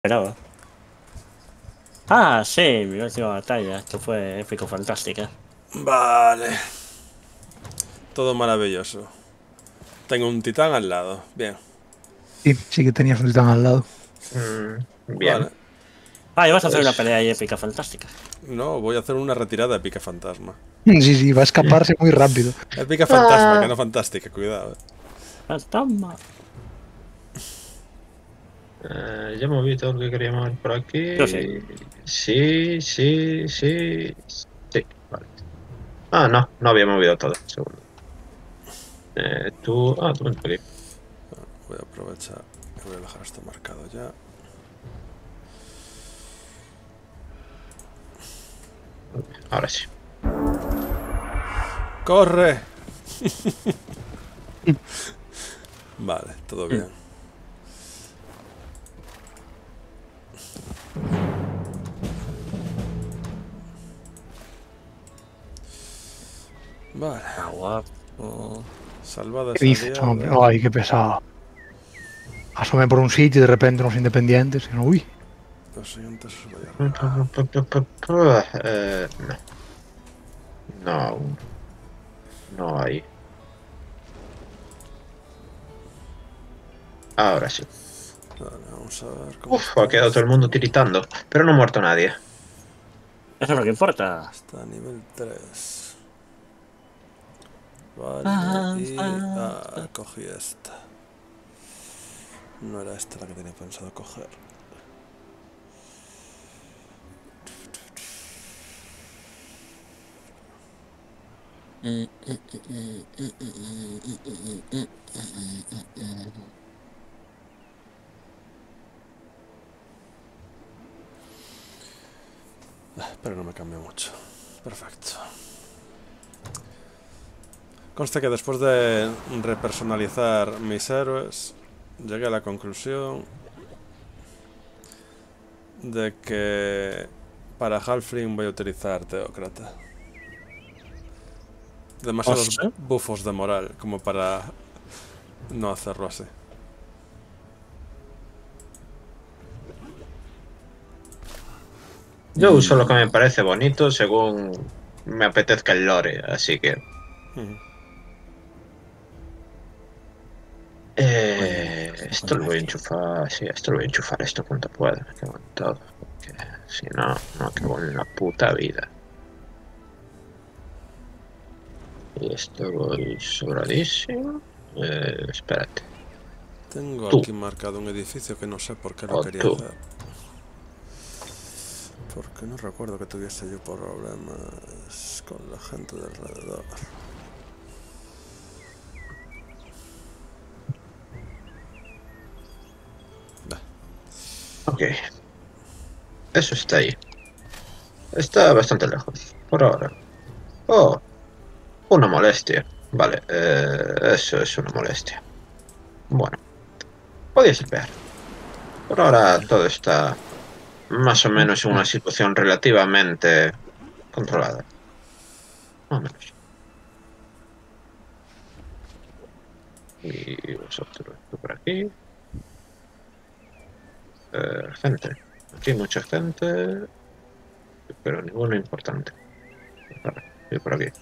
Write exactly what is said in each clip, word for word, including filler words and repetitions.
Esperaba. Ah, sí, mi última batalla. Esto fue épico, fantástica. Vale. Todo maravilloso. Tengo un titán al lado. Bien. Sí, sí que tenías un titán al lado. Mm, bien, Vale. Ah, y vas a hacer una pues pelea ahí épica, fantástica. No, voy a hacer una retirada épica fantasma. Sí, sí, va a escaparse muy rápido. Épica fantasma, Ah. que no fantástica, cuidado. Fantasma. eh, ya moví todo lo que quería mover por aquí. Yo sí. Sí, sí, sí. Sí, vale. Ah, no, no había movido todo. Segundo. Eh, tú. Ah, tú ven por aquí. Voy a aprovechar y voy a dejar esto marcado ya. Ahora sí. ¡Corre! Vale, todo bien. Vale. Ah, guapo. Salvada ¿Qué esa dices, hombre? diada. Ay, qué pesado. Asomé por un sitio y de repente unos independientes. Y no, uy, Los siguientes os voy a Eh, no. No, aún. No hay. Ahora sí. Vale, vamos a ver cómo Uf, ha quedado todo el mundo tiritando. Pero no ha muerto nadie. Eso es lo que importa. está a nivel tres. Vale, Ah, y... ah, Ah, cogí esta. No era esta la que tenía pensado coger. Pero no me cambia mucho. Perfecto. Consta que después de repersonalizar mis héroes, llegué a la conclusión de que para Halfling voy a utilizar Teócrata. Demasiados ¿Ostras? bufos de moral como para no hacerlo así. Yo uso lo que me parece bonito según me apetezca el lore, así que. Ujú. Eh, esto lo voy a enchufar. Sí, esto lo voy a enchufar esto cuanto pueda. Me cago en todo. Porque si no, no acabo en la puta vida. Y esto voy sobradísimo. Eh, espérate. Tengo Tú. aquí marcado un edificio que no sé por qué lo O quería tú. hacer. Porque no recuerdo que tuviese yo problemas con la gente de alrededor. Ok. Eso está ahí. Está bastante lejos. Por ahora. Oh, una molestia. Vale, eh, eso es una molestia. Bueno, podía ser peor. Por ahora todo está más o menos en una situación relativamente controlada. Más o menos. Y vosotros, tú por aquí. Eh, gente. Aquí mucha gente. Pero ninguno importante. Vale, y por aquí.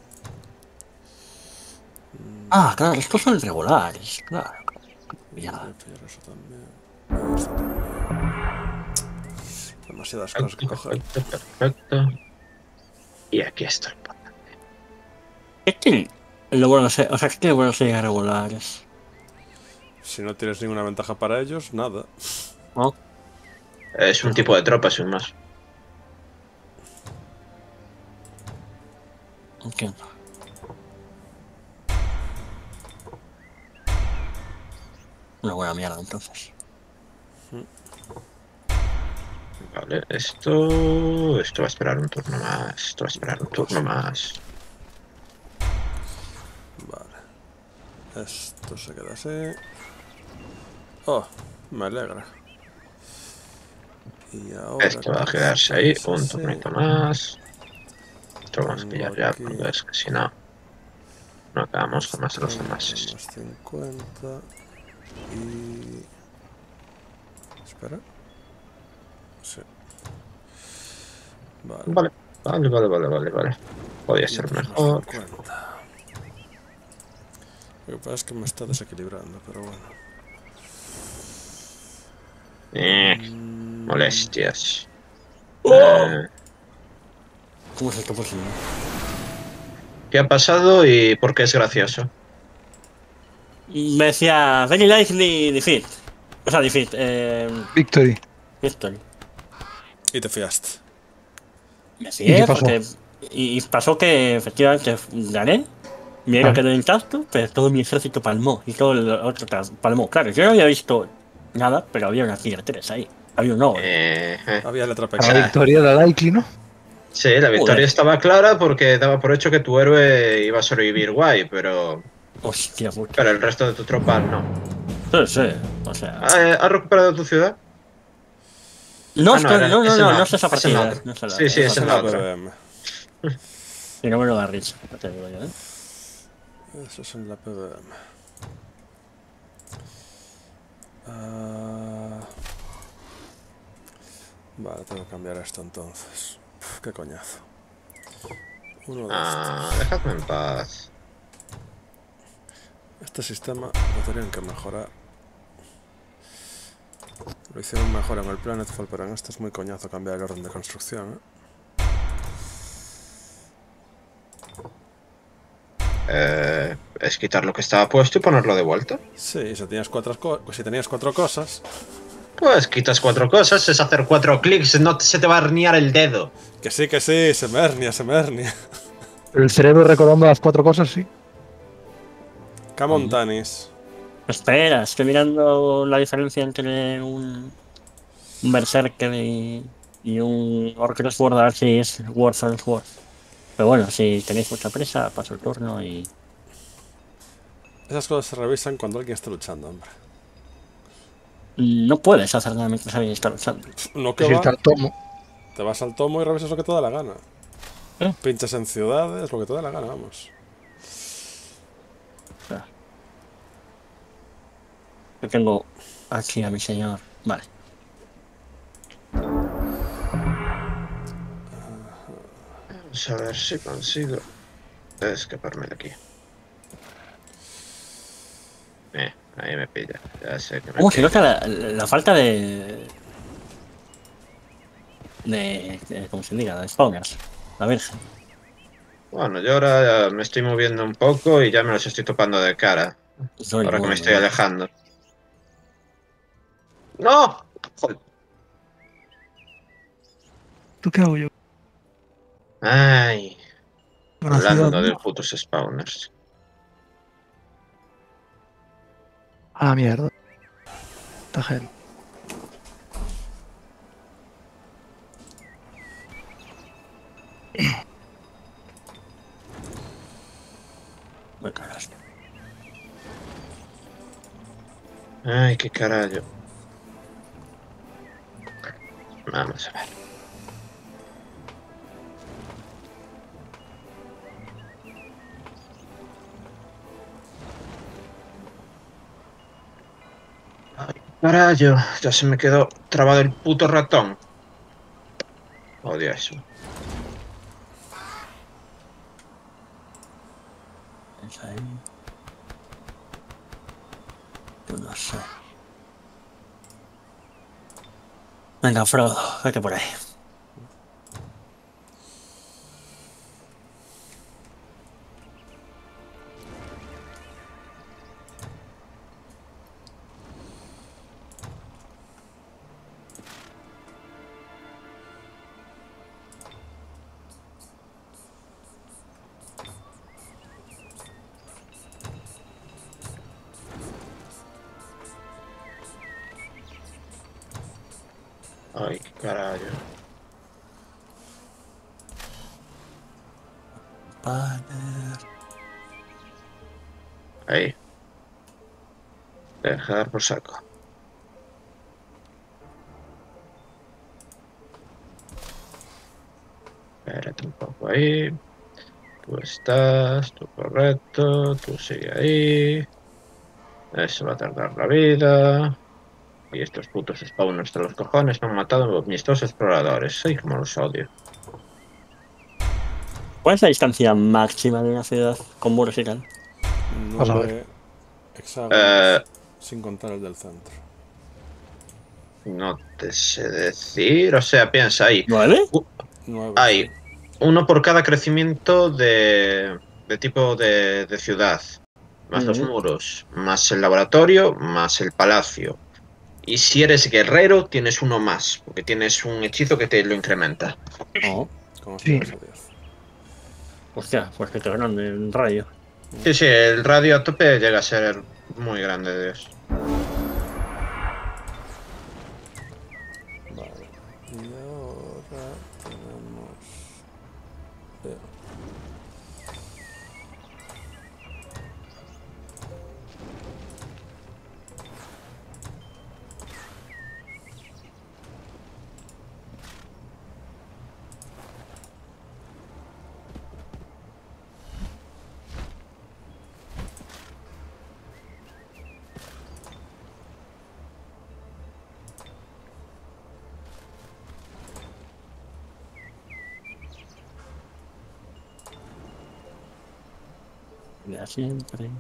Ah, claro, estos son irregulares. Claro. Ya. Voy a pillar eso también. Esto también. Demasiadas cosas que Perfecto, coger. perfecto, perfecto. Y aquí está el importante. ¿Qué tiene? Lo bueno ser, o sea, ¿qué tiene bueno ser irregulares? Si no tienes ninguna ventaja para ellos, nada. ¿No? Es un tipo de tropa sin más. Entiendo. Una buena mierda, entonces. Vale, esto. Esto va a esperar un turno más. Esto va a esperar un turno más. Vale. Esto se queda así. Oh, me alegra. Y ahora Este va a que quedarse ahí esto un es así, turnito más. Esto lo vamos a tengo pillar ya, aquí porque es que si no, no acabamos con más de los treinta demás. más cincuenta y... Espera. Sí. Vale. Vale, vale, vale, vale, vale, vale. Podría ser Cientos más mejor. cincuenta. Lo que pasa es que me está desequilibrando, pero bueno. Eh, Mm, molestias. ¡Oh! Eh, ¿Cómo es esto posible? ¿Qué ha pasado y por qué es gracioso? Me decía very likely defeat. O sea, defeat. Eh, Victory. Victory. Y te fiaste. Me ¿Y fié qué pasó? porque. Y, y pasó que efectivamente gané. Mi héroe Vale. quedó intacto, pero todo mi ejército palmó. Y todo el otro tal- palmó. Claro, yo no había visto nada, pero había una tier tres ahí. Había un noble. Eh, eh. Había letra Para la pequeña. victoria era likely, ¿no? Sí, la victoria Joder. estaba clara porque daba por hecho que tu héroe iba a sobrevivir guay, pero, Hostia puta. pero el resto de tu tropa no. Sí, sí. O sea. Ah, eh, ¿has recuperado tu ciudad? No, Ah, no, estoy, era, no, no, ese no, no, no es esa ese partida. no. No es la, Sí, sí, es ese Es otra. la no. otro. P B M. Y no me lo da risa. No te digo yo, ¿eh? Eso es en la P B M. Ah, vale, tengo que cambiar esto entonces. Uf, qué coñazo. Uno de Ah, estos. dejadme en paz. Este sistema lo tenían que mejorar. Lo hicieron mejor en el Planetfall, pero en este es muy coñazo cambiar el orden de construcción, ¿eh? Eh, es quitar lo que estaba puesto y ponerlo de vuelta. Sí, si tenías cuatro, co- si tenías cuatro cosas, Pues quitas cuatro cosas, es hacer cuatro clics, no se te va a herniar el dedo. que sí, que sí, se me hernia, se me hernia. El cerebro recordando las cuatro cosas, sí. Camontanis. Espera, estoy mirando la diferencia entre un, un Berserker y, y un Orc Sword, a ver si es Worth and Worth. Pero bueno, si tenéis mucha presa, paso el turno y. Esas cosas se revisan cuando alguien está luchando, hombre. No puedes hacer nada mientras alguien está luchando. No que Es va, irte al tomo. te vas al tomo y revisas lo que te da la gana. ¿Eh? Pinchas en ciudades, lo que te da la gana, vamos. O sea, yo tengo aquí a mi señor. Vale. Vamos a ver si consigo escaparme de aquí. Eh, ahí me pilla. Ya sé que me ¿Cómo se pilla. nota la, la falta de, de, de. ¿Cómo se diga? De spawners. La virgen. Bueno, yo ahora ya me estoy moviendo un poco y ya me los estoy topando de cara. Soy Ahora que me bueno, estoy ¿eh? alejando. ¡No! Joder. ¿Tú qué hago yo? Ay, Una ciudad, hablando de ¿no? putos spawners. Ah, mierda. Esta gente. Me cagas. Ay, qué carajo. Vamos a ver. Ay, carajo, ya se me quedó trabado el puto ratón. Odio eso. Es ahí. Yo no sé. Venga, Frodo, vete por ahí. Ay, qué carajo. Banner. Ahí. Deja dar por saco. Espérate un poco ahí. Tú estás, tú correcto, tú sigue ahí. Eso va a tardar la vida. Y estos putos spawners de los cojones me han matado mis dos exploradores. Soy como los odio. ¿Cuál es la distancia máxima de una ciudad con muros y tal? Vas a ver. Nueve hexágonos, Eh, sin contar el del centro. no te sé decir. O sea, piensa ahí. ¿Nueve? Uh, Nueve, hay sí. uno por cada crecimiento de, de tipo de, de ciudad. Más los Ujú. muros, más el laboratorio, más el palacio. Y si eres guerrero, tienes uno más, porque tienes un hechizo que te lo incrementa. Oh, Como si Sí. llegas a diez. hostia, pues que te grande en radio. Sí, sí, el radio a tope llega a ser muy grande, Dios. Vale. Y ahora tenemos... eh, Ya siempre.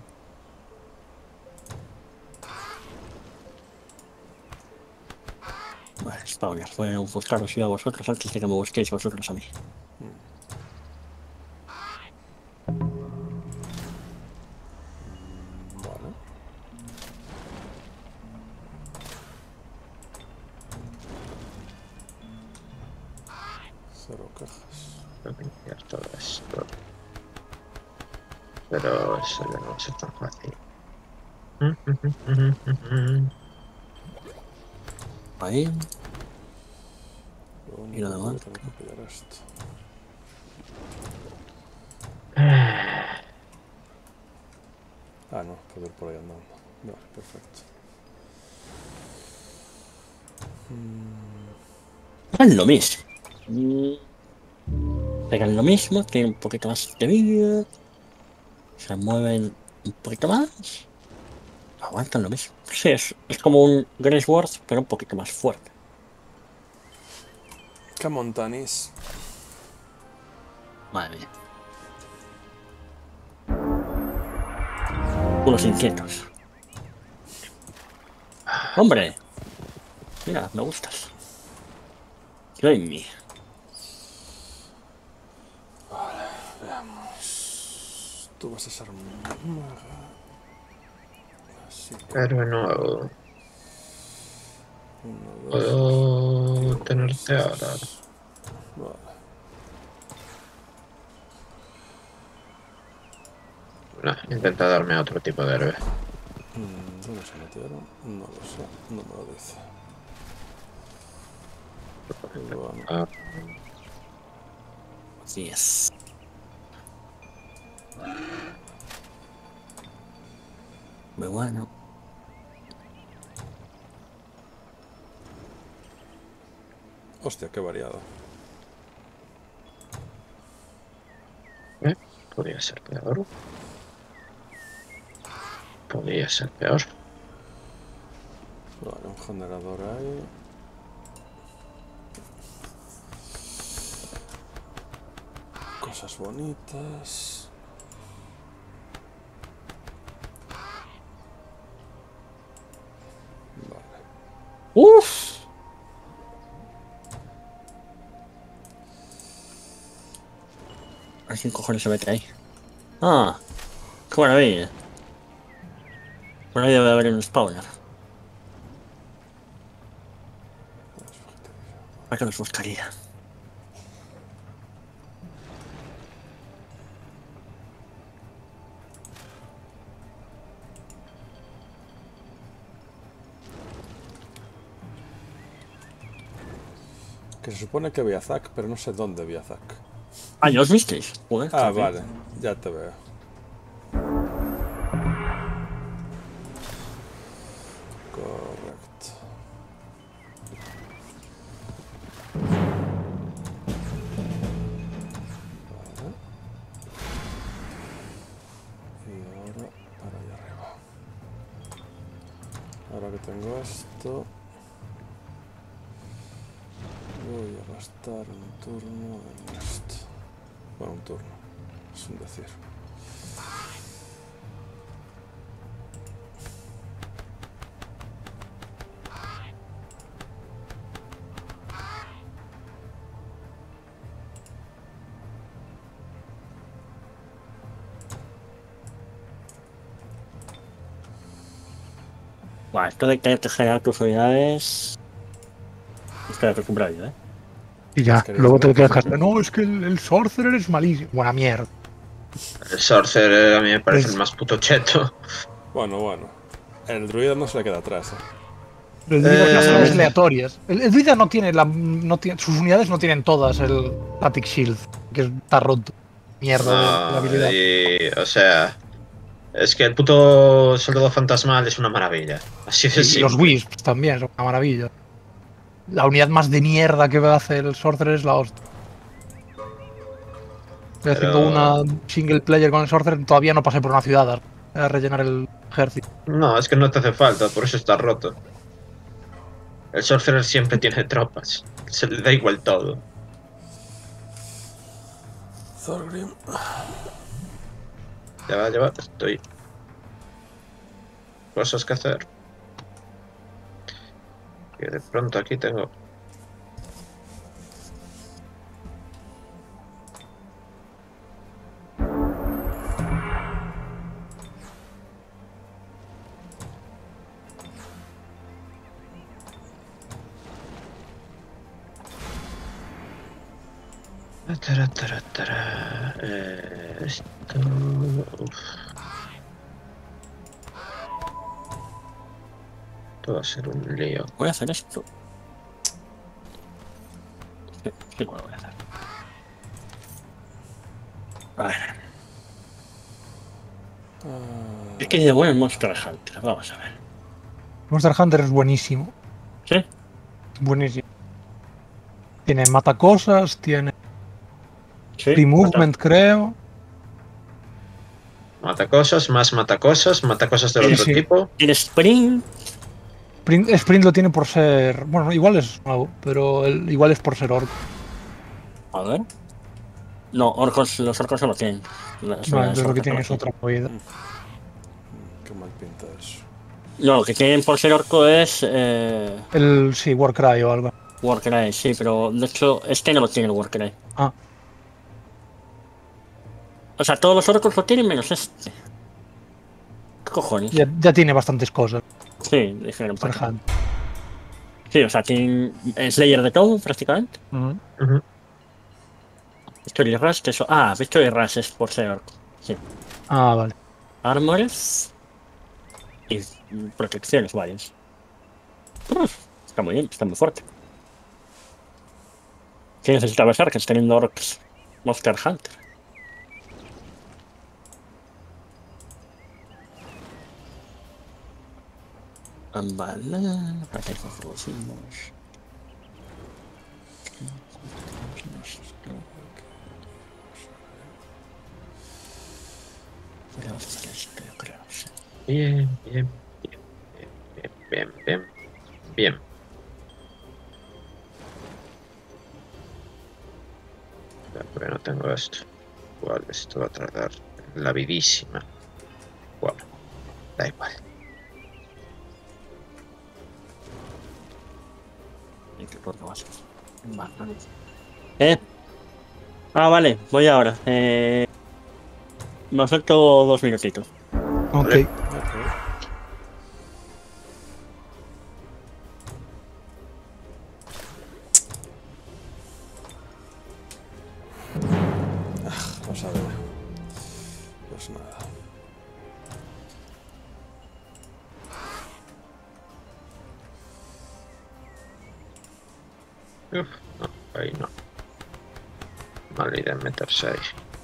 Bueno, spawner, fue un buscaros yo a vosotros antes de que me busquéis vosotros a mí. Vale. Cero cajas. Tengo que limpiar todo esto. Pero eso ya no va a ser tan fácil. Ahí. Lo Y nada único más. que tengo que pillar esto. Ah, no, puedo ir por ahí andando. Vale, perfecto. Mm, Es lo mismo. Mm, Pegan lo mismo, tienen un poquito más de vida. Se mueven un poquito más. Aguantan lo mismo. Sí, es, es como un Grace Ward, pero un poquito más fuerte. ¿Qué montanis? Madre mía. Unos inquietos. ¡Hombre! Mira, me gustas. Join me. Tú vas a ser maga. Así que Pero no uno, dos, puedo tres, tenerte ahora. Vale. No, intenta darme otro tipo de herbe. Mm, ¿Dónde se metieron? No lo sé, no me lo dice. Bueno, Ah, Así es. Muy bueno. hostia, qué variado. ¿eh? Podría ser peor. Podría ser peor. Vale, un generador ahí. Cosas bonitas. Vale. ¡Uf! A ver quién cojones se mete ahí. ¡Ah! ¡Qué maravilla! Por ahí debe haber un spawner. ¿Para qué los buscaría? Que se supone que había Zack, pero no sé dónde había Zack. Ah, ¿ya os visteis? Joder, Ah, qué bien. vale, ya te veo. Correcto. Vale. Y ahora para allá arriba. Ahora que tengo esto, gastar un turno en esto. Bueno, un turno. Es un decir. Bueno, esto de que te generar tus unidades. Es que acostumbrar yo, ¿eh? Y ya, Es que luego te no- quejas. No, es que el, el Sorcerer es malísimo. Buena mierda. El Sorcerer a mí me parece Es- el más puto cheto. Bueno, bueno. El druida no se le queda atrás, ¿eh? El druida tiene Eh, unidades aleatorias. El, el druida no tiene la. No tiene, sus unidades no tienen todas el Static Shield, que está roto. Mierda de, de No, habilidad. y, o sea, es que el puto soldado fantasmal es una maravilla. Así de Y, y los simple. Wisps también, son una maravilla. La unidad más de mierda que hace el Sorcerer es la hostia. Estoy haciendo Pero- una single player con el Sorcerer, todavía no pasé por una ciudad a, a rellenar el ejército. No, es que no te hace falta, por eso está roto. El Sorcerer siempre tiene tropas. Se le da igual todo. Thorgrim. Ya va, ya va, estoy. Cosas que hacer. Que de pronto aquí tengo. Tara, tara, tara. Eh, esto. Uf. Esto va a ser un lío. Voy a hacer esto. Sí, sí, bueno, voy a hacer. A ver. Ah, Es que de bueno el Monster Hunter. Vamos a ver. Monster Hunter es buenísimo. ¿Sí? Buenísimo. Tiene matacosas, tiene Sí. free movement, creo. Mata cosas, más mata cosas, mata cosas del Sí, otro sí. tipo. Tiene Sprint. Sprint, Sprint lo tiene por ser. Bueno, igual es nuevo, pero el- igual es por ser orco. A ver. No, orcos, los orcos no lo tienen. Las No, unidades entonces lo que orcas tiene no es lo otra movida. qué mal pinta eso. No, lo que tienen por ser orco es. Eh, El. Sí, Warcry o algo. Warcry, sí, pero de hecho este no lo tiene el Warcry. Ah, O sea, todos los orcos lo tienen menos este. ¿Qué cojones? ya, ya tiene bastantes cosas. Sí, dijeron. Monster para- Hunter. Sí, o sea, tienen Slayer de todo, prácticamente. Ujú. Ujú. Victory Rush, eso. Ah, Victory Rush es por ser orco. Sí. Ah, vale. Armores. Y protecciones varias. Uf, está muy bien, está muy fuerte. ¿Qué necesita Berserkers teniendo orcs? Monster Hunter. Vale, para que producimos. Vamos a hacer esto, yo creo. Sí. Bien, bien, bien, bien, bien, bien, bien. Porque no tengo esto. Igual esto va a tardar la vidísima. Bueno, da igual. ¿Y qué puedo hacer? Vale. Eh. Ah, vale, voy ahora. Eh. Me acepto dos minutitos. Ok. Vale. Ok. Ah, no sabe. Pues nada. Uf, no, ahí no. Mala idea meterse ahí.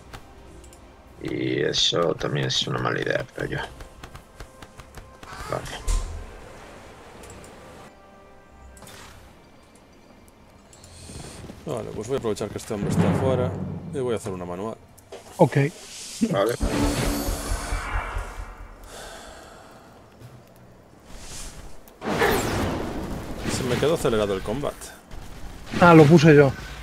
Y eso también es una mala idea, creo yo. Vale. Vale, pues voy a aprovechar que este hombre está afuera y voy a hacer una manual. Ok. Vale. Se me quedó acelerado el combate. Ah, lo puse yo.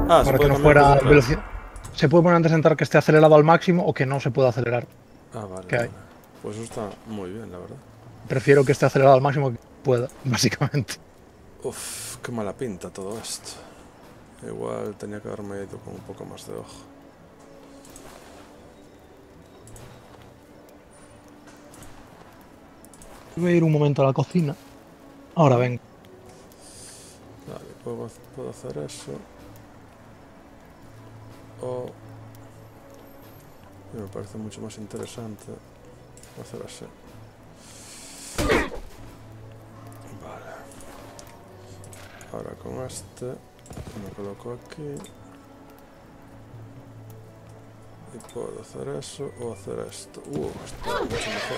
Ah, se para puede que no cambiar fuera por detrás. velocidad. Se puede poner antes de entrar que esté acelerado al máximo o que no se pueda acelerar. Ah, vale, ¿Qué hay? vale. Pues eso está muy bien, la verdad. Prefiero que esté acelerado al máximo que pueda, básicamente. Uf, qué mala pinta todo esto. Igual tenía que haberme ido con un poco más de ojo. Voy a ir un momento a la cocina. Ahora vengo. Vale, puedo, puedo hacer eso. O... y me parece mucho más interesante hacer así. Vale. Ahora con este me coloco aquí. Y puedo hacer eso o hacer esto. Uh, está mucho mejor.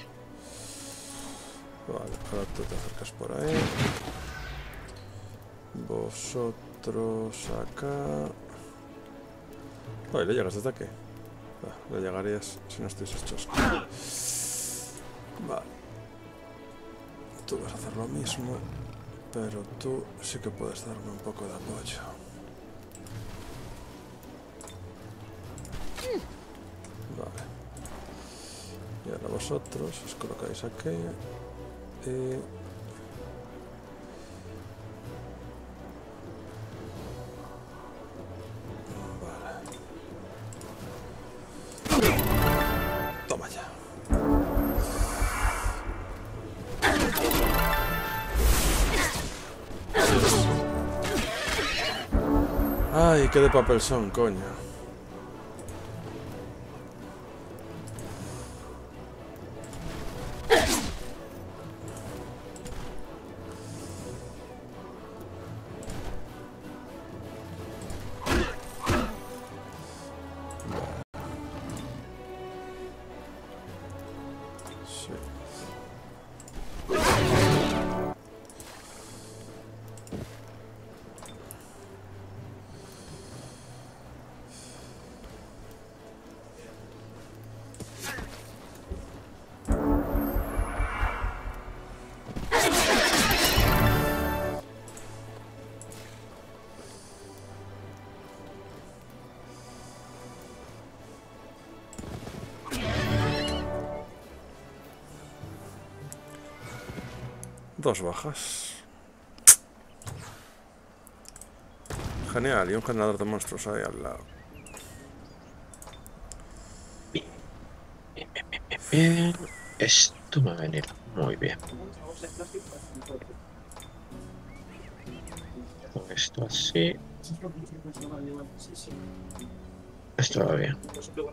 Vale, ahora tú te acercas por ahí. Vosotros acá. Vale, le llegas desde aquí. Ah, le llegarías si no estáis hechos. Vale. Tú vas a hacer lo mismo, pero tú sí que puedes darme un poco de apoyo. Vale. Y ahora vosotros os colocáis aquí. Y... toma ya. Ay, qué de papel son, coño. Dos bajas. Genial, y un generador de monstruos ahí al lado. Bien, bien, bien, bien, bien. Esto me va a venir muy bien. Con esto así. Esto va bien.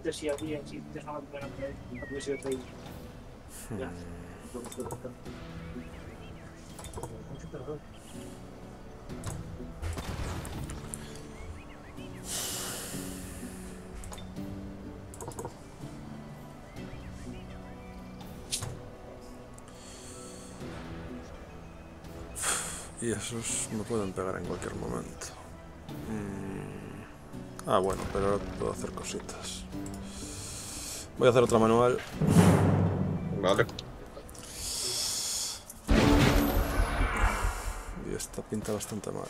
Y esos me pueden pegar en cualquier momento. Mm. Ah, bueno, pero ahora puedo hacer cositas. Voy a hacer otra manual. Vale. Y esta pinta bastante mal.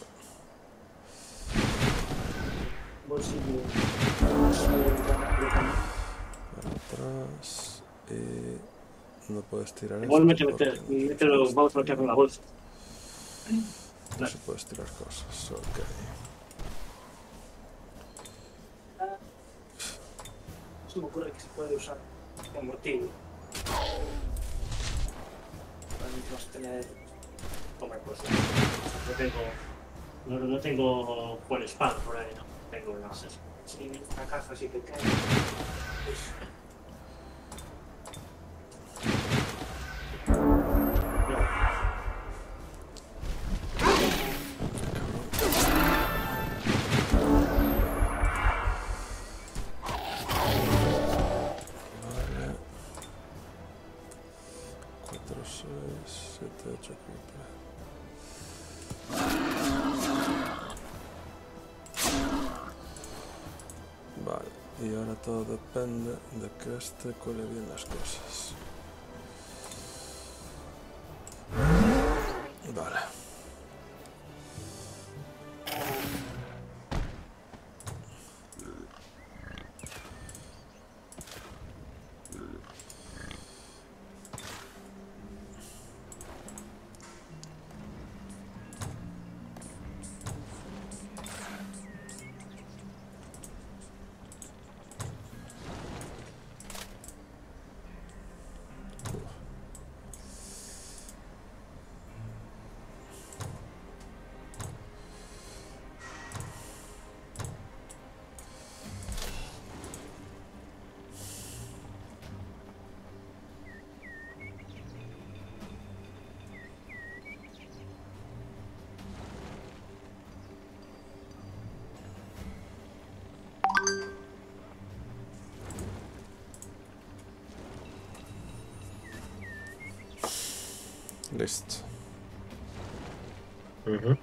Atrás. Y no puedes tirar Igual esto mete, mete, porque mete los vamos a meter en la bolsa. no se puedes tirar cosas. Ok. Se me ocurre que se puede usar como mortillo. Para no tener tomar cosas. No tengo. No, no tengo buen spam por ahí, no. Tengo nada. Si una caja así que cae. Pues, siete, ocho, vale, y ahora todo depende de que este cuele bien las cosas. Vale. Listo. Ujú.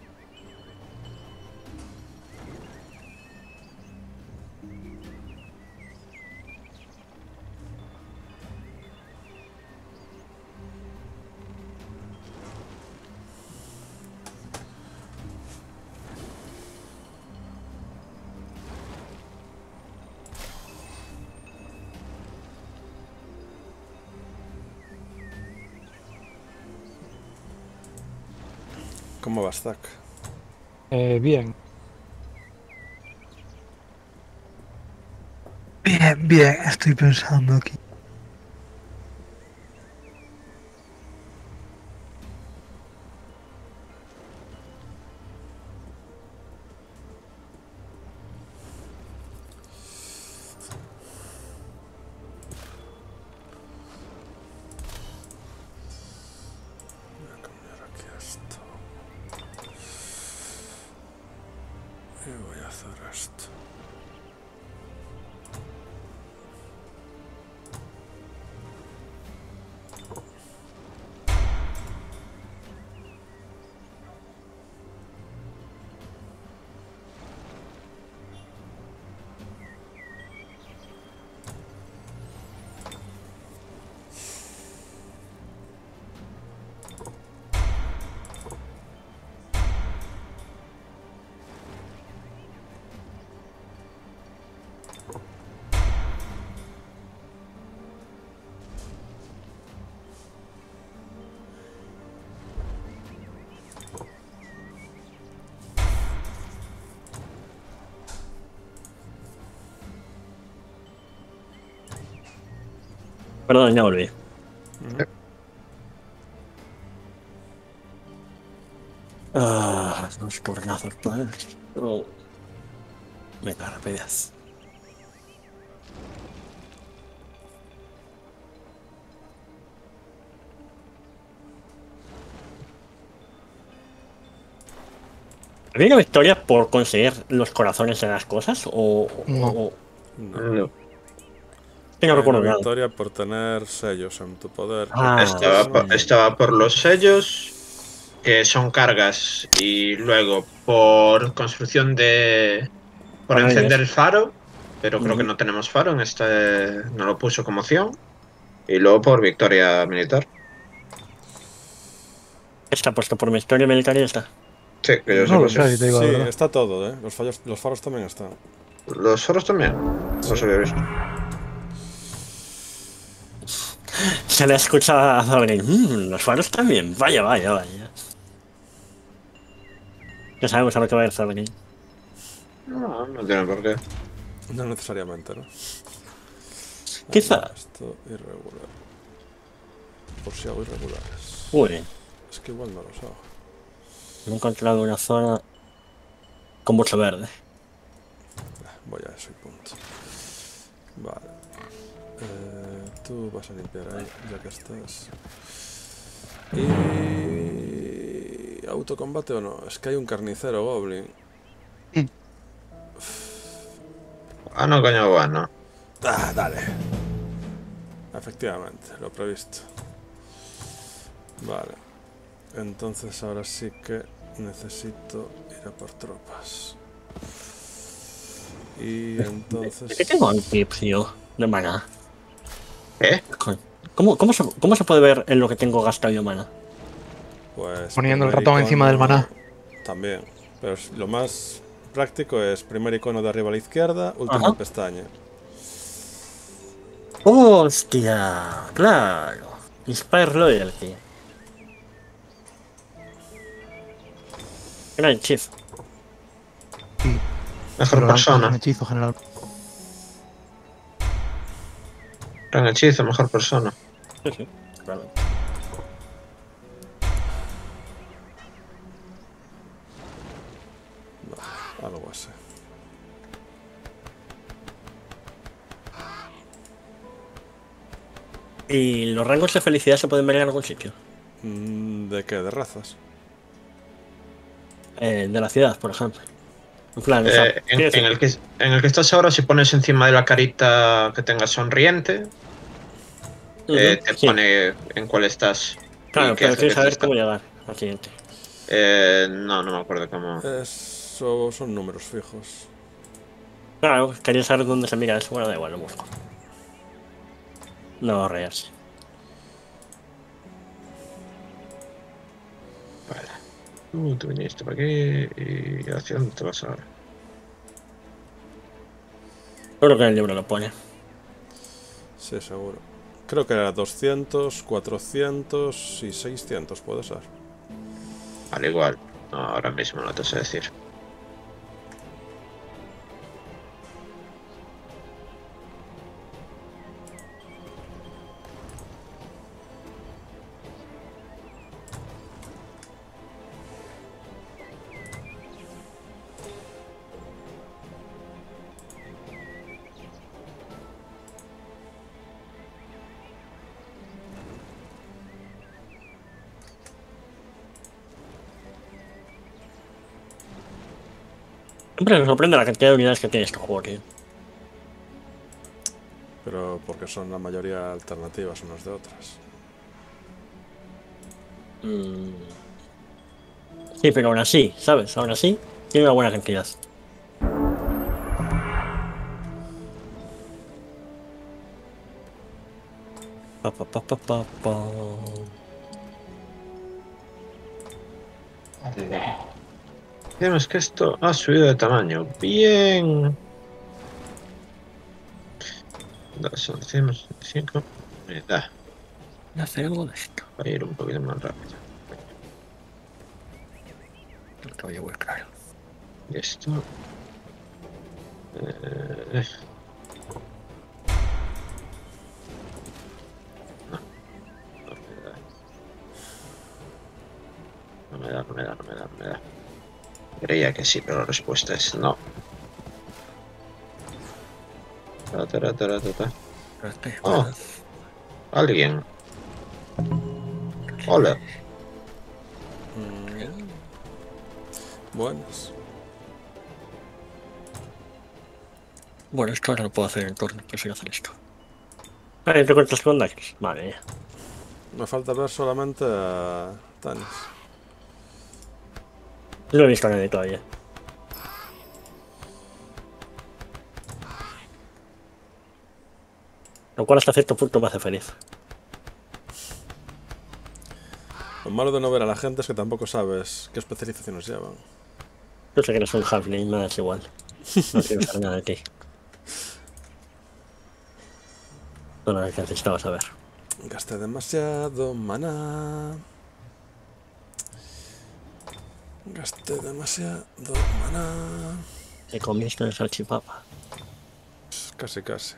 ¿Cómo vas, Zack? Eh, bien. Bien, bien, estoy pensando aquí. Voy a cambiar aquí esto. Y voy a hacer esto. Perdón, ya volví. Ah, no es por nada, pues. Oh. Venga, rapidez. ¿Había una victoria por conseguir los corazones de las cosas? ¿O.? No. o- No. No. que no Hay recuerdo una nada. victoria por tener sellos en tu poder. Ah, Estaba, ¿no? por, estaba por los sellos, que son cargas, y luego por construcción de... por Panales. encender el faro, pero creo que Ujú. no tenemos faro en este... no lo puso como opción. Y luego por victoria militar. Está puesto por mi historia militar y está. Sí, que yo No sepa, lo sí. sé, si te digo Sí, la verdad. está todo, ¿eh? Los, fallos, los faros también están. ¿Los faros también? No Sí. los había visto. Se le escucha a Zabrin. Mmm, los faros también. Vaya, vaya, vaya. Ya sabemos a lo que va a ir Zabrin. No, no tiene por qué. No necesariamente, ¿no? Quizá. Esto irregular. Por si hago irregulares. Uy, Es que igual no los hago. he encontrado una zona con mucho verde. Voy a eso y punto. Vale. Eh, tú vas a limpiar ahí, ya que estás. Y... ¿autocombate o no? Es que hay un carnicero goblin. Ah, no, coño, bueno. Ah, dale. Efectivamente, lo previsto. Vale. Entonces ahora sí que necesito ir a por tropas. Y entonces... ¿Qué tengo anticio de mana? ¿Eh? ¿Cómo, cómo, se, ¿Cómo se puede ver en lo que tengo gastado de mana? Pues Poniendo el primer ratón encima del icono maná. También. Pero es- lo más práctico es primer icono de arriba a la izquierda, última Ajá. pestaña. ¡Hostia! Claro. Inspire Loyalty. Gran hechizo. Mejor Pero lanzas un persona. hechizo general. Gran hechizo, mejor persona. Sí, sí. Claro. Algo así. ¿Y los rangos de felicidad se pueden ver en algún sitio? Mm, ¿De qué? ¿De razas? Eh, de la ciudad, por ejemplo. En plan, o sea, Eh, en, quiero decir, en el que, en el que estás ahora, si pones encima de la carita que tengas sonriente, ujú, eh, te sí, pone en cuál estás. Claro, qué pero hace quiero que saber esto cómo está? llegar al siguiente. Eh, no, no me acuerdo cómo. Eso son números fijos. Claro, quería saber dónde se mira eso. Bueno, da igual, lo busco. No reírse. Vale. Uh, tú viniste por aquí y ¿hacia dónde te vas ahora? Creo que en el libro lo pone. Sí, seguro. Creo que era doscientos, cuatrocientos y seiscientos, puede ser. Al igual. No, ahora mismo no te sé decir. Siempre me sorprende la cantidad de unidades que tiene este juego, tío. Pero porque son la mayoría alternativas unas de otras. Mm. Sí, pero aún así, ¿sabes? Aún así, tiene una buena cantidad. Pa, pa, pa, pa, pa, pa. Vemos que esto ha subido de tamaño. Bien. Son ciento cinco. Me da. Ya hacer algo de esto. Voy a ir un poquito más rápido. No te oye muy claro. Y esto. Eh... No. No me da. No me da, no me da, no me da, no me da. Creía que sí, pero la respuesta es no. Ta, ta, ta, ta, ta, ta. Oh, alguien. Hola. Mm. Buenas. Bueno, esto ahora lo puedo hacer en turno, prefiero hacer esto. Vale, te cuentas secundarios. Vale, ya. Me falta ver solamente a Tanis. No he visto a nadie todavía. Lo cual hasta cierto punto me hace feliz. Lo malo de no ver a la gente es que tampoco sabes qué especializaciones llevan. Yo sé que eres un halfling, nada es igual. No quiero saber nada de ti. No nada que necesitaba saber. Gasté demasiado maná. Gasté demasiado maná. Te comiste el salchipapa. Casi, casi.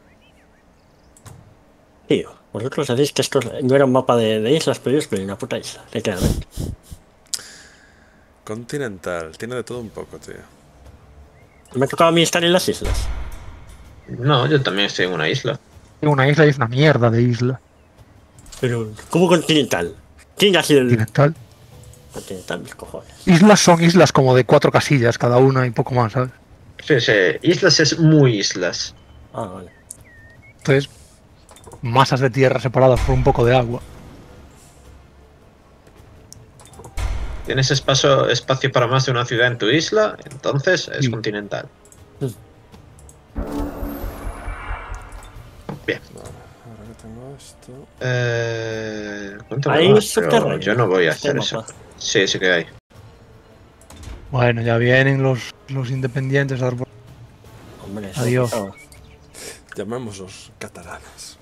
Tío, vosotros decís que esto no era un mapa de, de islas, pero yo estoy en una puta isla, literalmente. Continental, tiene de todo un poco, tío. Me ha tocado a mí estar en las islas. No, yo también estoy en una isla. Una isla es una mierda de isla. Pero, ¿cómo continental? ¿Quién ha sido el Continental. continental? Mis cojones. Islas son islas como de cuatro casillas cada una y poco más, ¿sabes? Sí, sí. Islas es muy islas. Ah, vale. Entonces, masas de tierra separadas por un poco de agua. Tienes espacio, espacio para más de una ciudad en tu isla, entonces es Sí. continental. Bien. Vale, ahora que tengo esto. Eh, cuéntame Hay más, pero subterráneo, yo no voy a este hacer eso. mapa. Sí, sí que hay. Bueno, ya vienen los, los independientes a dar por... Hombre, eso Adiós. no. Llamémoslos catalanes.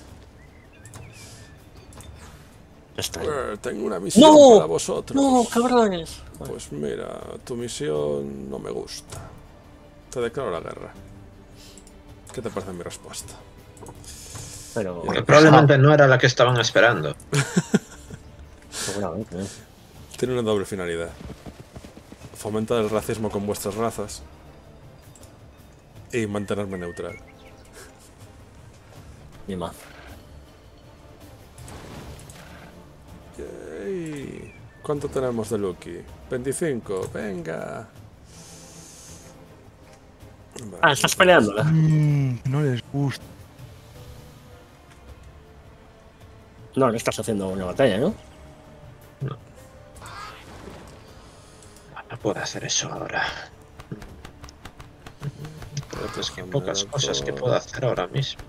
Ya está. Eh, tengo una misión ¡No! para vosotros. No, cabrones. Bueno, Pues mira, tu misión no me gusta. Te declaro la guerra. ¿Qué te parece mi respuesta? pero Que probablemente no era la que estaban esperando. seguramente, ¿eh? Tiene una doble finalidad. Fomentar el racismo con vuestras razas. Y mantenerme neutral. Ni más. Yay. ¿Cuánto tenemos de Lucky? veinticinco, venga. Vale, Ah, estás peleándola. Mm, no les gusta. No, no estás haciendo una batalla, ¿no? No. No puedo hacer eso ahora. Pero es que hay pocas cosas que puedo hacer ahora mismo.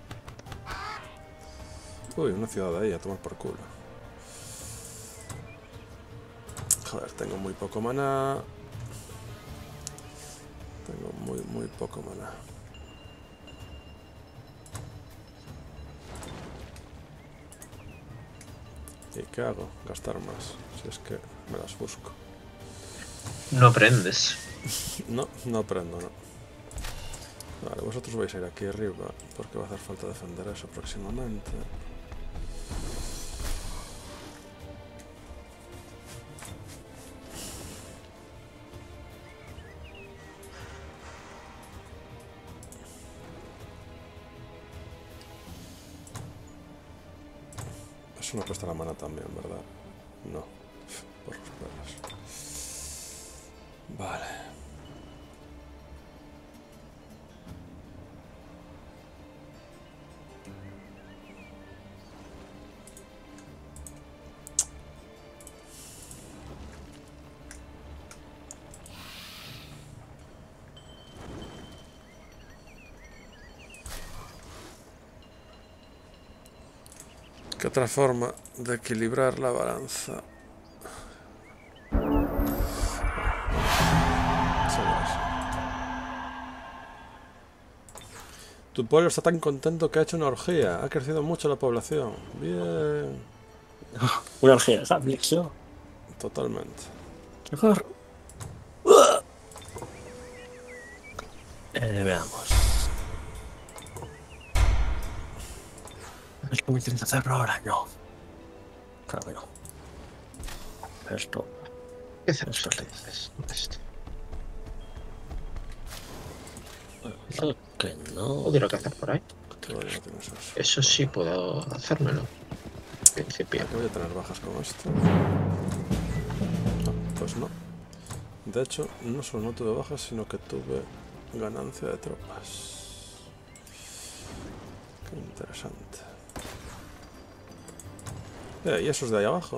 Uy, una ciudad ahí, a tomar por culo. Joder, tengo muy poco maná. Tengo muy, muy poco maná. ¿Y qué hago? Gastar más. Si es que me las busco. No aprendes. No, no aprendo, no. Vale, vosotros vais a ir aquí arriba porque va a hacer falta defender eso próximamente. Eso no cuesta la mana también, ¿verdad? No. Por los pelos. Vale. ¿Qué otra forma de equilibrar la balanza? Tu pueblo está tan contento que ha hecho una orgía. Ha crecido mucho la población. Bien. Una orgía, ¿sabes? Totalmente. Mejor. Eh, veamos. ¿Es que me tienes que hacerlo ahora? No. Claro que no. Esto. ¿Qué hacemos Esto aquí? es. Esto. Eso que no. ¿Puedo ir a cazar por ahí? Todavía no tienes eso. Eso sí puedo hacérmelo. En principio. ¿Qué voy a tener bajas con esto? No, pues no. De hecho, no solo no tuve bajas, sino que tuve ganancia de tropas. Qué interesante. Eh, ¿y esos de ahí abajo?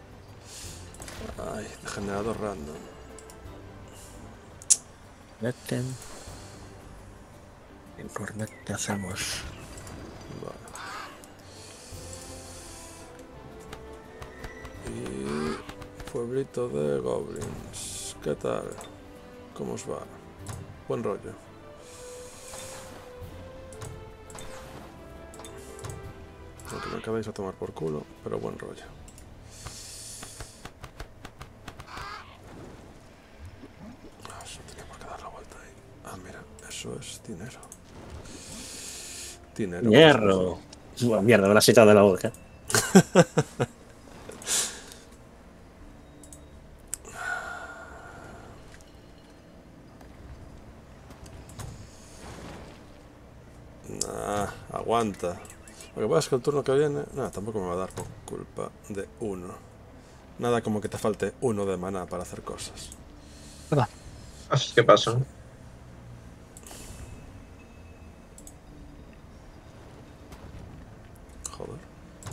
Ay, generador random. Meten. En Cornet te hacemos. Vale. Y pueblito de goblins. ¿Qué tal? ¿Cómo os va? Buen rollo. Aunque me acabáis a tomar por culo, pero buen rollo. Ah, eso tenía por qué dar la vuelta ahí. Ah, mira, eso es dinero. Dinero. Hierro. Buah, mierda, me la has quitado de la boca. Nah, aguanta. Lo que pasa es que el turno que viene... Nada, tampoco me va a dar por culpa de uno. Nada como que te falte uno de maná para hacer cosas. ¿Verdad? Cosas que pasan. Joder.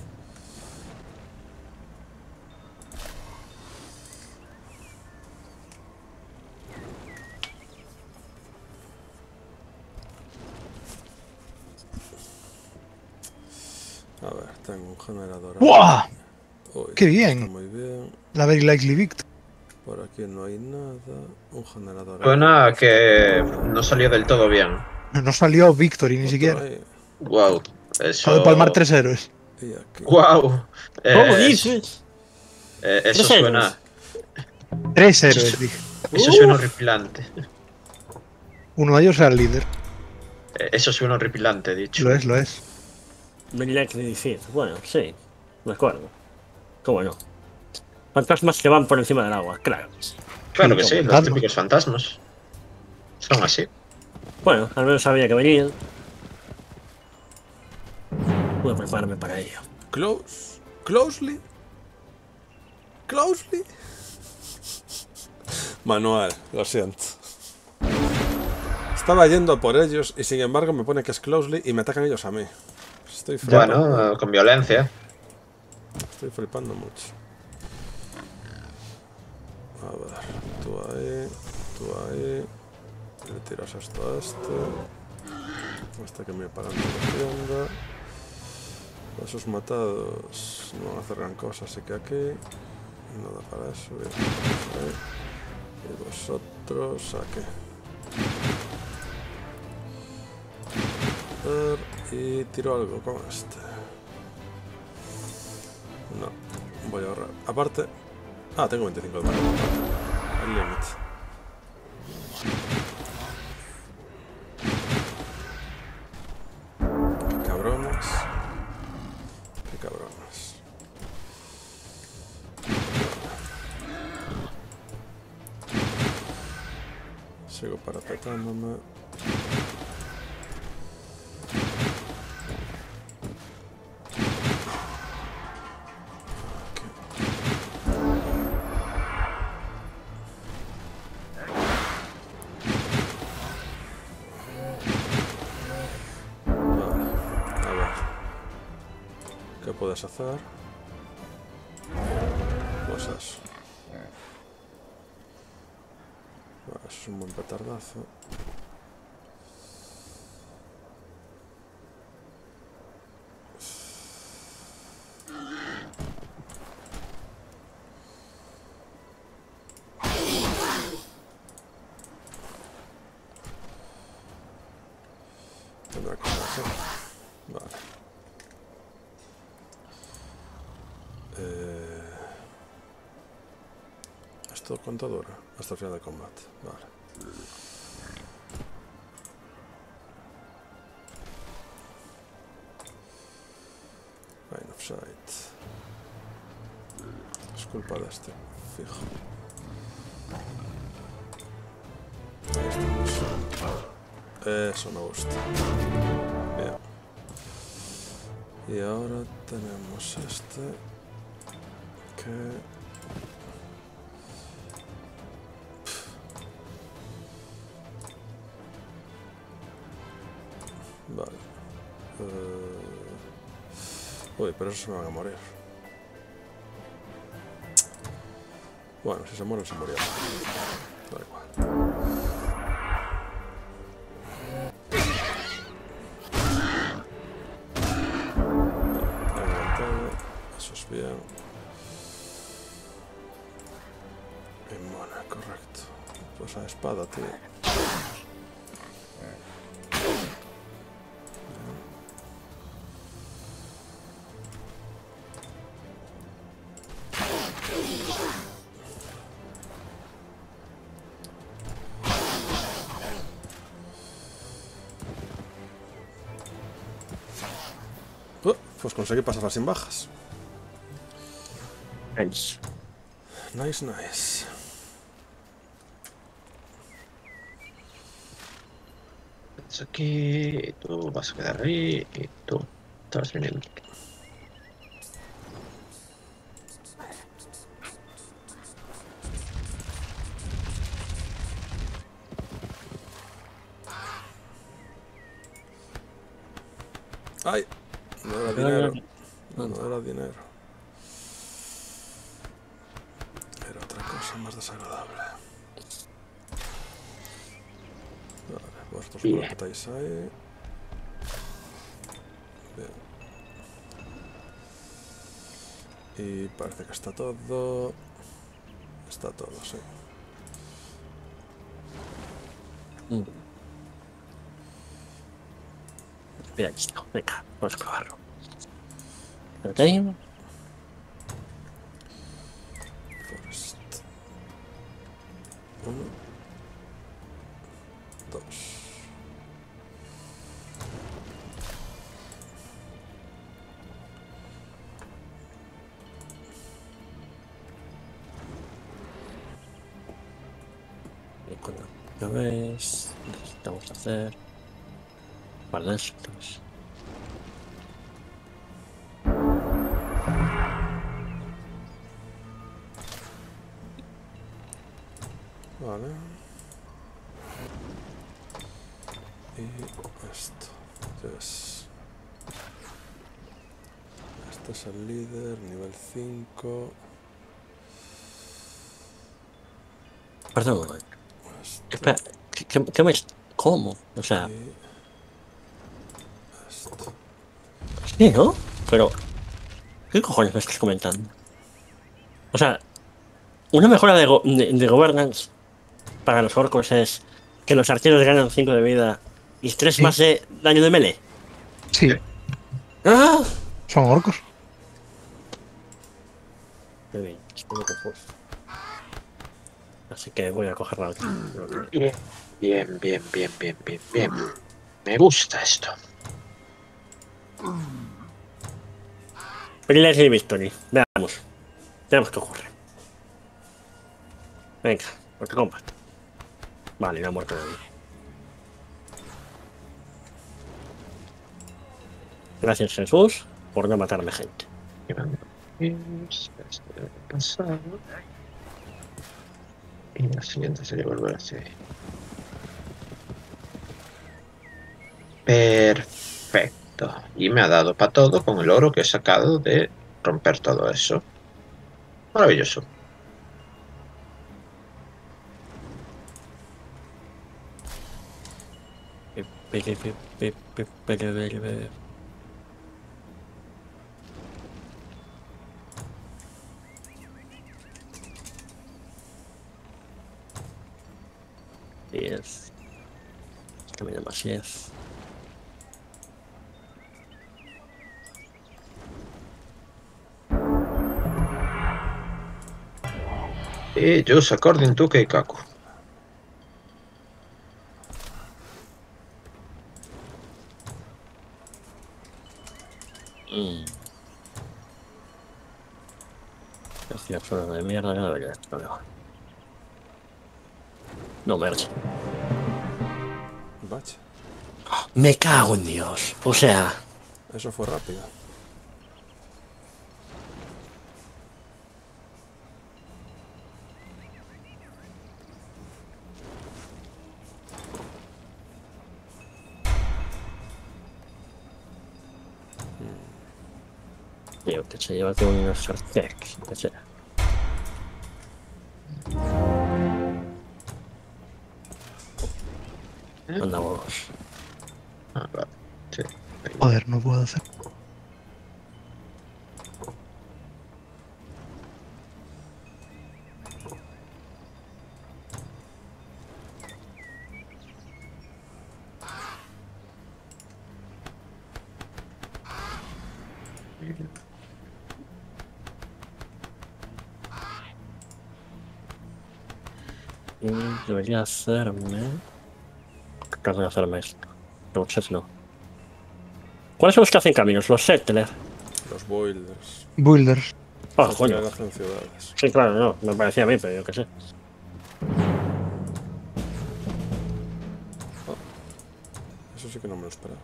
A ver, tengo un generador. ¡Buah! Uy, ¡Qué bien! está muy bien. La Very Likely Victor. Por aquí no hay nada. Un generador. Suena ahí. que no salió del todo bien. No salió Victory ni Otro siquiera. ahí. Wow. Acaba Eso. de palmar tres héroes. Y aquí. Wow. ¿Cómo Eh, dices? eh, eso Tres suena. Tres héroes, dije. Eso Uh. suena horripilante. Uno de ellos era el líder. Eh, Eso suena horripilante, dicho. Lo es, lo es. Very likely defeat. Bueno, sí. Me acuerdo. ¿Cómo no? Fantasmas que van por encima del agua, claro. Claro que Sí, sí, como los fantasma. típicos fantasmas. Son así. Bueno, al menos sabía que venía. Voy a prepararme para ello. Close. Closely. Closely. Manual, lo siento. Estaba yendo a por ellos y sin embargo me pone que es closely y me atacan ellos a mí. Estoy frío. Bueno, con violencia. Estoy flipando mucho. A ver, tú ahí, tú ahí. Le tiras esto a este. Hasta que me paran la tienda. Esos matados no van a hacer gran cosa, así que aquí nada para eso. Bien. Ahí. Y vosotros aquí. A ver, y tiro algo con este. No, voy a ahorrar. Aparte. Ah, tengo veinticinco de mana. El límite. Qué cabrones. Qué cabrones. Sigo parapetándome. ¿Qué puedes hacer? Pues eso. Vale, eso es un buen petardazo. Tendrá que hacer. Vale. Eh, ¿Esto cuánto dura? Hasta el final de combate. Vale. Line of sight. Es culpa de este, fijo. Ahí estamos. Eso me gusta. Bien. Y ahora tenemos este. Que... Vale. Uh... Uy, pero esos se me van a morir. Bueno, si se mueren, se murieron. Da igual. Vale, aguantado. Eso es bien. En mona, correcto. Pues a espada, tío. Uh, pues conseguí pasarla sin bajas. Nice. Nice, nice. Aquí, tú vas a quedar ahí y tú estás viniendo. ¡Ay! No era dinero. No era dinero. Era otra cosa más desagradable. Vale, vosotros Bien. lo estáis ahí. Bien. Y parece que está todo. Está todo, sí. Mm. Mira esto, venga, vamos a probarlo. Lo tengo. Forest. Uno. Dos. Y cuando lo ves, necesitamos hacer un par de estos. Vale. Y esto. Entonces. Esto Este es el líder, nivel cinco. Perdón, Este espera, ¿qué, qué, qué me... ¿Cómo? O sea, y este. sí, ¿no? Pero, ¿qué cojones me estás comentando? O sea, una mejora de, go- de, de governance para los orcos es que los arqueros ganan cinco de vida y tres Sí, más de daño de melee. sí, ¡Ah! son orcos. Muy bien, estoy muy confuso. Así que voy a coger la otra. la otra. Bien, bien, bien, bien, bien, bien, bien. Me gusta esto. Privilege Victory. Veamos. Veamos qué ocurre. Venga, porque combat. Vale, no ha muerto nadie. Gracias, Jesús, por no matarme gente. Esto debe pasar. Y la siguiente sería volver así. Perfecto. Y me ha dado para todo con el oro que he sacado de romper todo eso. Maravilloso. Yes. Camino más yes. Y just according to Keikaku. Mm. Hostia, suena de mierda, no debería estar problema. No, merch. Vaya, Me cago en Dios. O sea, eso fue rápido. tío, que se lleva con unos sartex, que sea. ¿Eh? Andamos. Ah, vale. Sí. Joder, no puedo hacer. Y debería hacerme. Tratar de hacerme esto. Los sets no. ¿Cuáles son los que hacen caminos? Los settlers. Los boilers. Builders. Ah, Los coño. que hacen ciudades. Sí, claro, no. Me parecía a mí, pero yo qué sé. Eso sí que no me lo esperaba.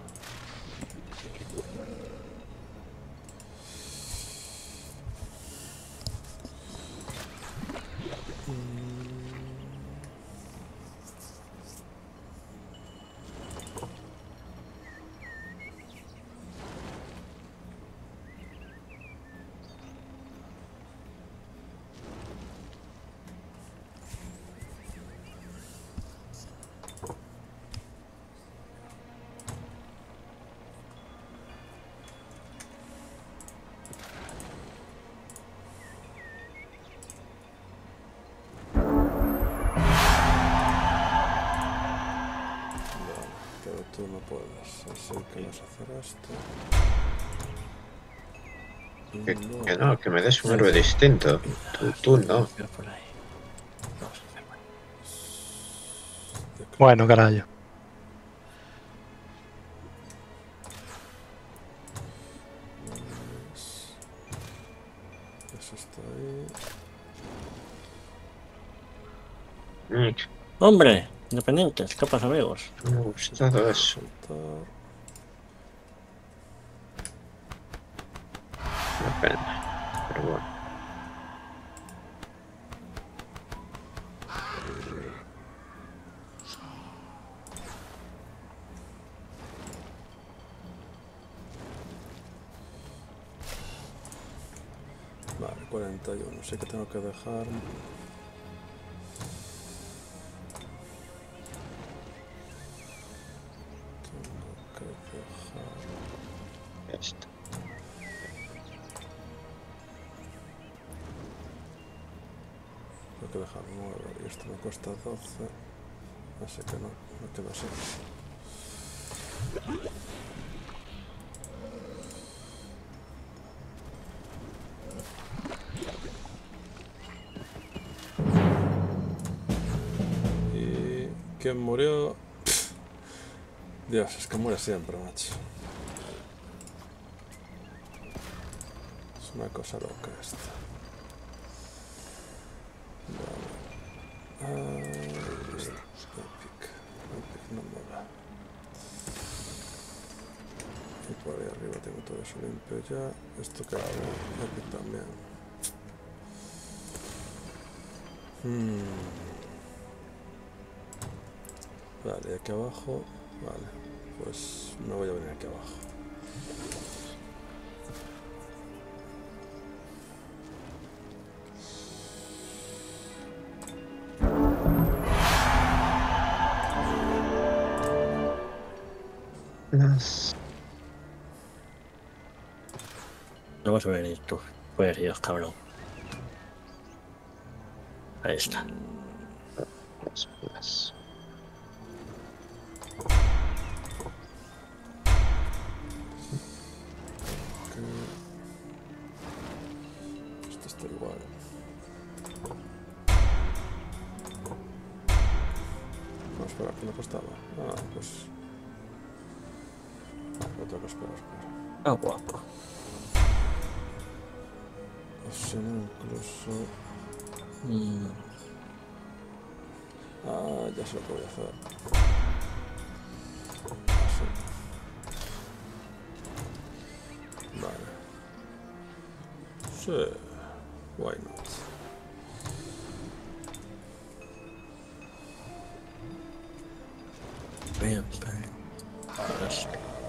Vale, pero tú no puedes. Así que vas a hacer esto. Y Que, luego- que no, que me des un héroe distinto. Tú, tú no. Por ahí. Vamos a hacer, bueno. Bueno, carajo. Eso está ahí. Mm, Hombre, independientes, ¿qué pasa, amigos? no me ha gustado eso. Soltar. Una pena. Pero bueno. cuarenta y uno, así que tengo que dejar... Tengo que dejar... Esto. Tengo que dejar nueve y esto me cuesta doce, así que no, me quedo así. ¿Y quién murió? Dios, es que muere siempre, macho. Es una cosa loca esta. Vale. Ah, esto. Epic. Epic no me va. Y por ahí arriba tengo todo eso limpio ya. Esto que hago. Epic también. Hmm. Vale, y aquí abajo. Vale. Pues me voy a venir aquí abajo. Las... No vas a venir tú. Pues Dios, cabrón. Ahí está. las... las... Esto está igual. No, espera, ¿qué me costaba? Ah, pues... Ah, no tengo que esperar, espera. Ah, guapo. O si no, incluso... Mm. Ah, ya sé lo que voy a hacer. Así. Vale. Sí. Why not? Bien, bien. Pues,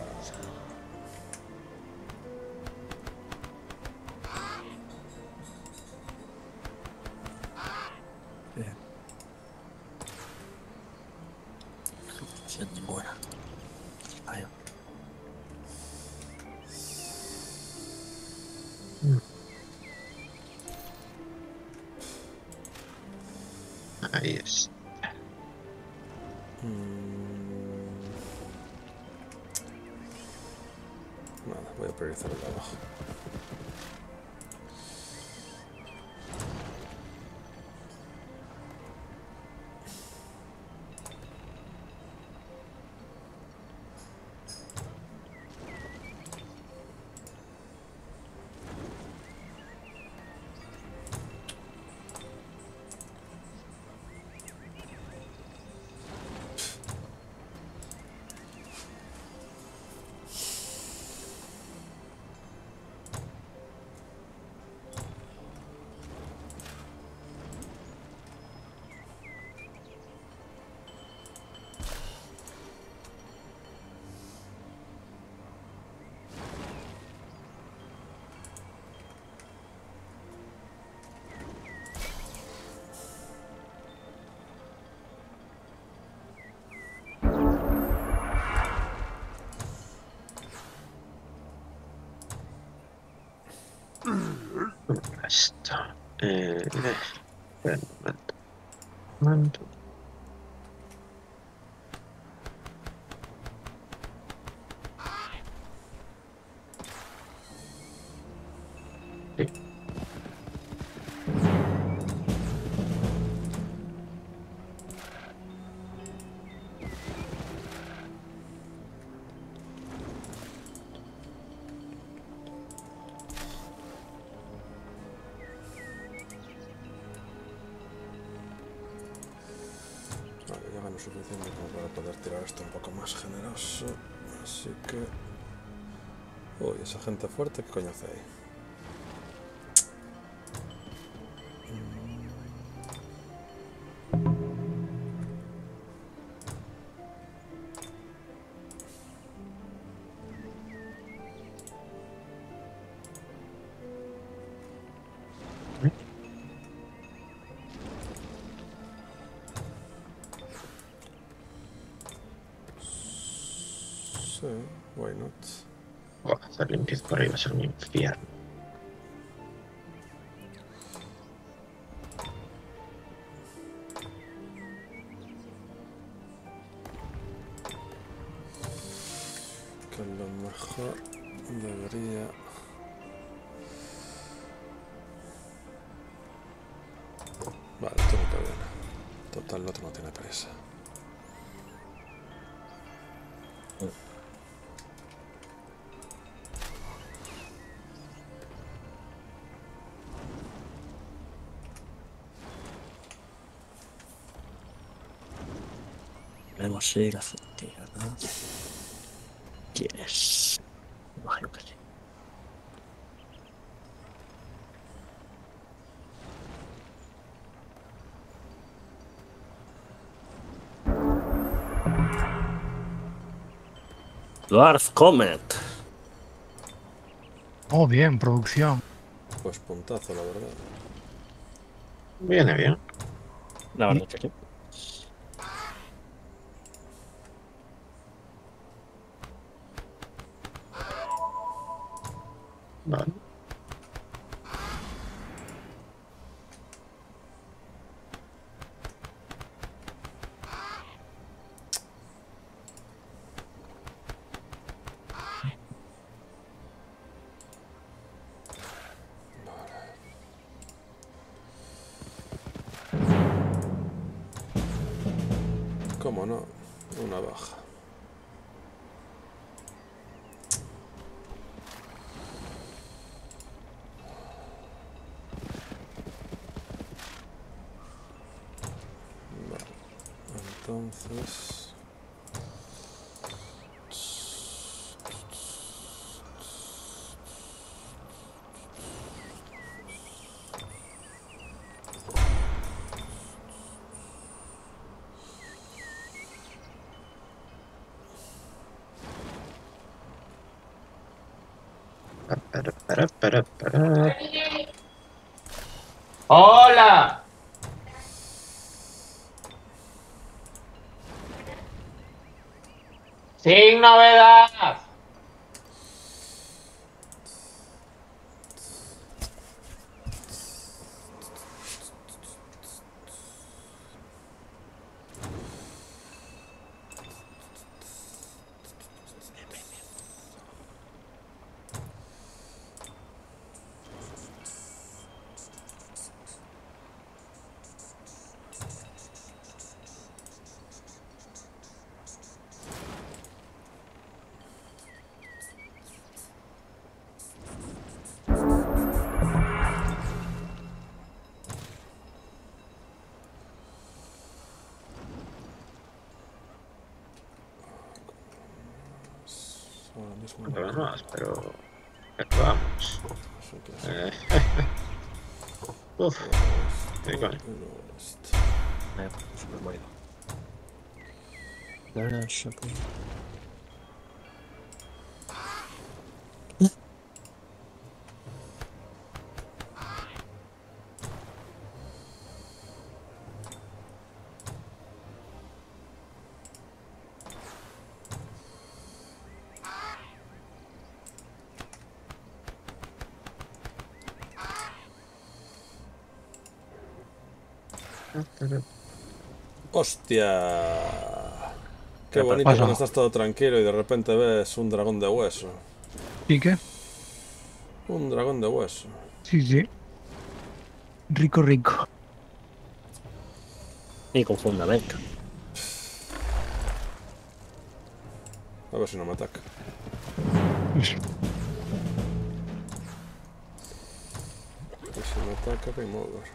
bien. Sin ninguna. Ahí. Ahí es. Mm. Nada, voy a priorizar el de abajo. Esto. Eh, eh, espera un momento. Un momento. Sí. Vale, ya gano suficiente como para poder tirar esto un poco más generoso. Así que... Uy, esa gente fuerte, ¿qué coño hace ahí? Sí, why not? Buah, hacer limpieza por ahí va a ser un infierno. Que lo mejor debería... Vale, esto no te viene. Total, el otro no tiene prisa. Podemos ir a frontera, ¿no? ¿Quieres? Imagino que sí. Dwarf Comet. Oh, bien, producción. Pues puntazo, la verdad. Viene bien. La verdad es que sí. Vale. ¿Cómo no? Una baja. Vale. Entonces... Para, para, para, para. ¡Hola! Sin novedad. Ahora mismo No no. veo más, pero... pero vamos. Eso que es. Eh, Uf, qué coño. Luego esto. Eh, super bueno. Ahora se puede- ¡Hostia! Qué ¿Qué bonito pasa? cuando estás todo tranquilo y de repente ves un dragón de hueso. ¿Y qué? Un dragón de hueso. Sí, sí. Rico, rico. Y con fundamento. A ver si no me ataca. Y si me ataca, game over.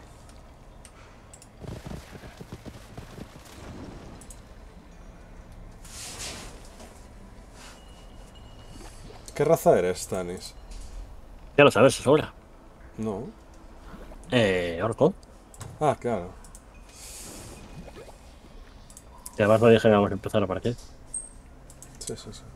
¿Qué raza eres, Tanis? Ya lo sabes, es hora. No. Eh, orco. Ah, claro. Y además lo dije que vamos a empezar a partir. Sí, sí, sí.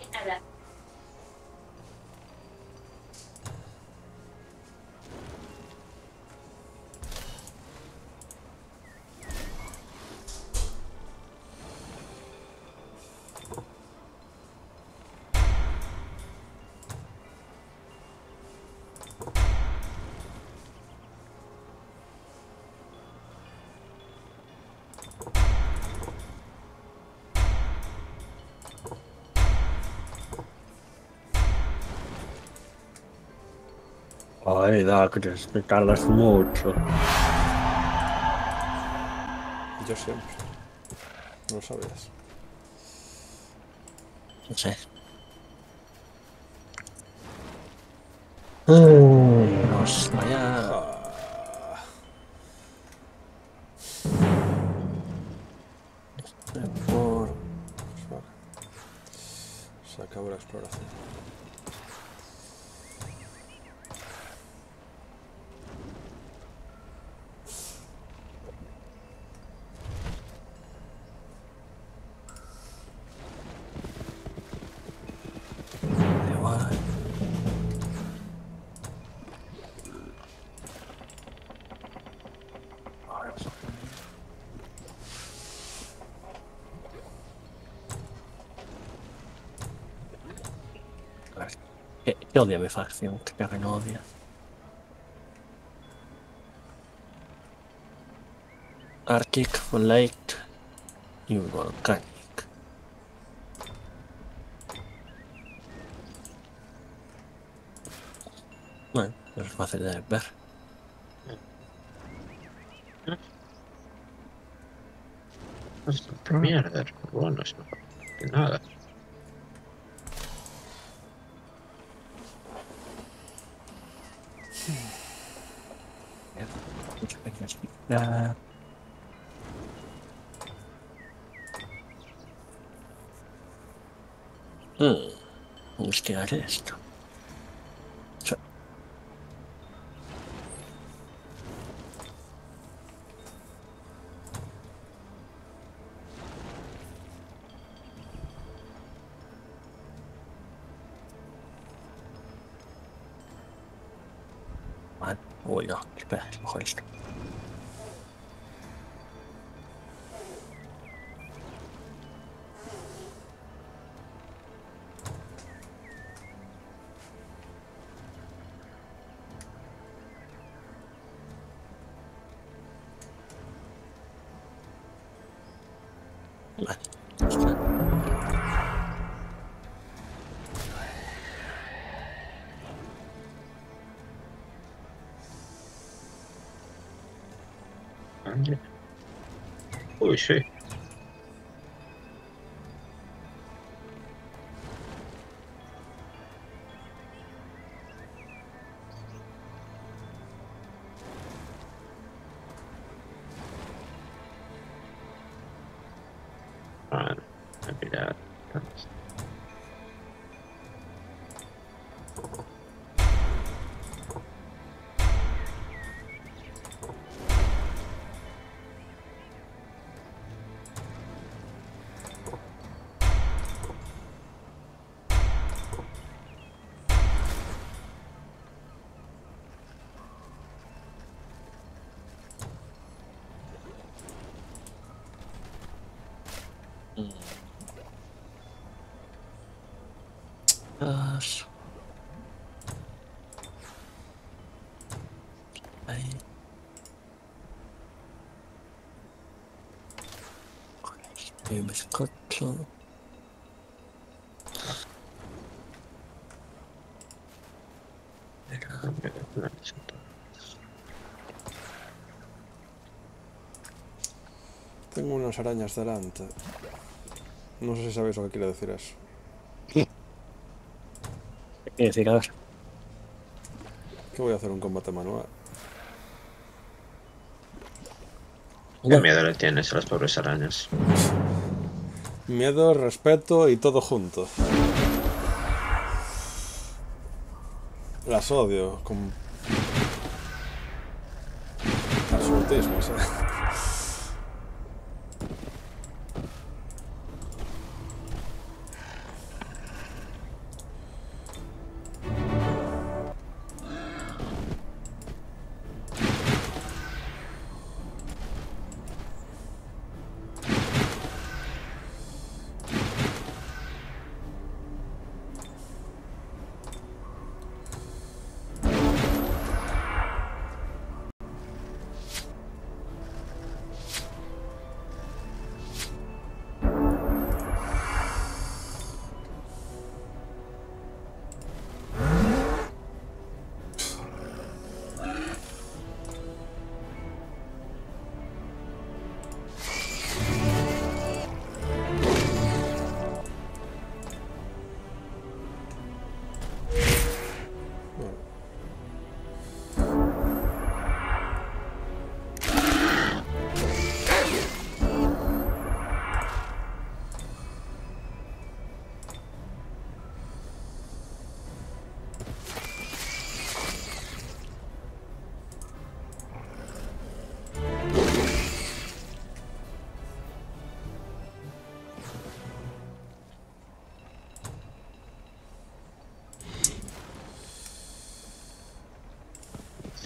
Ay, Dacres, te tardas mucho. Yo siempre. No lo sabías. No sé. Uh, nos vaya. Ah, Por. pues vale. Se acabó la exploración. Igual. Ahora sí. ¿Qué, qué odia mi facción? Que que no odia. Arctic, Light y Volcanic. Bueno, es fácil de ver. Bastante mierda, bueno, es mejor que nada. Ah, hmm, buscar esto. Sí. Vale. Uy, no, espera, mejor esto. Vale. Ya está. Vale. Uy, sí. Bueno, voy a pillar. Dos. Ahí. Y me escocho. tengo unas arañas delante. No sé si sabéis lo que quiere decir eso. ¿Qué quiere decir? A ver. Que voy a hacer un combate manual. ¿Qué miedo le tienes a las pobres arañas? Miedo, respeto y todo junto. Las odio con absolutismo, ¿sí?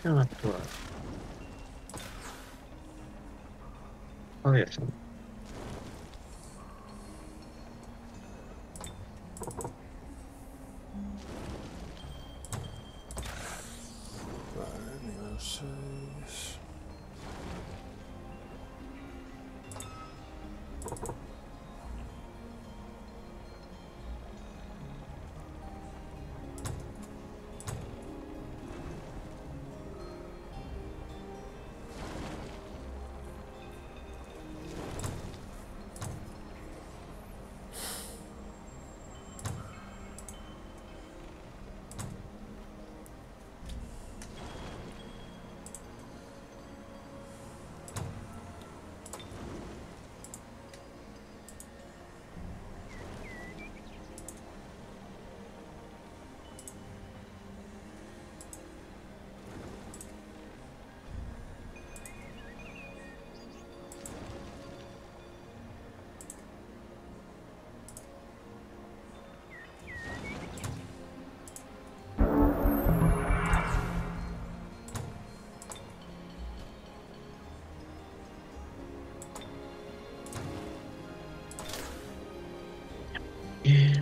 Actuar. Joder, sí. Vale, nivel seis. Bien.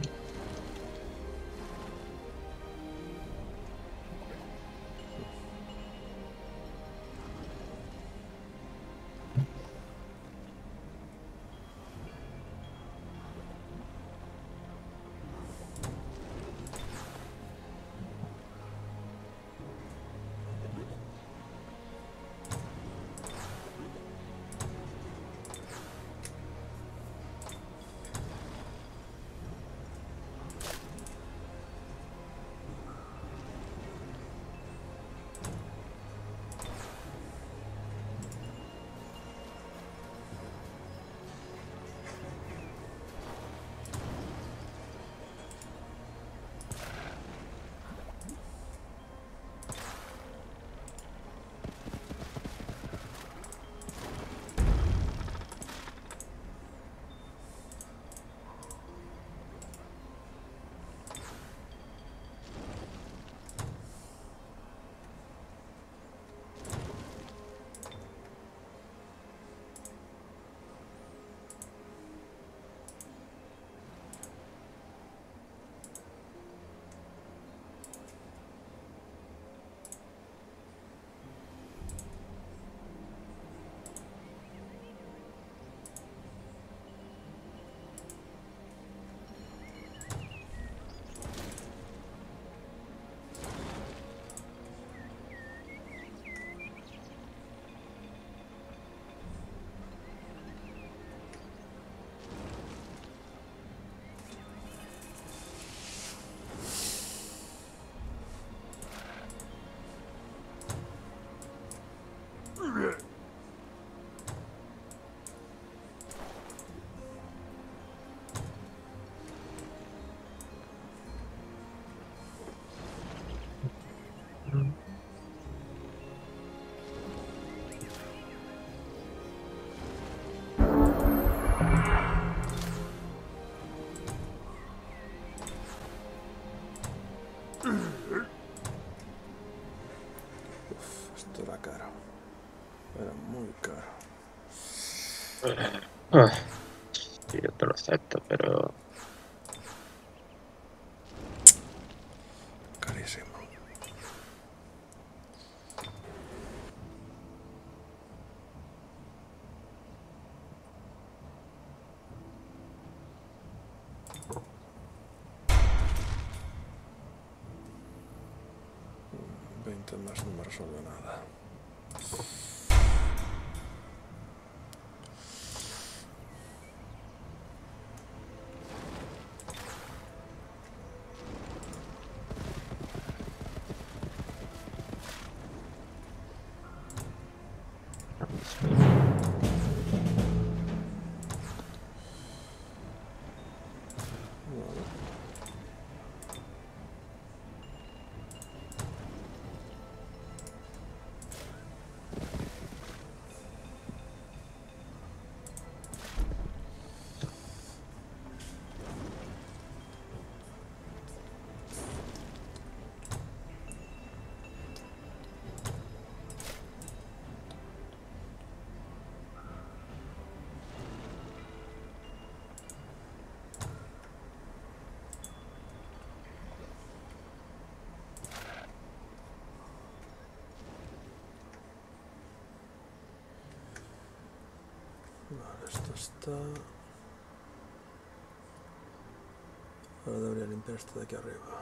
Esto era caro. Era muy caro. Ah, sí, yo te lo acepto, pero Carísimo. veinte más no me resuelve nada. Vale, esto está... Ahora debería limpiar esto de aquí arriba.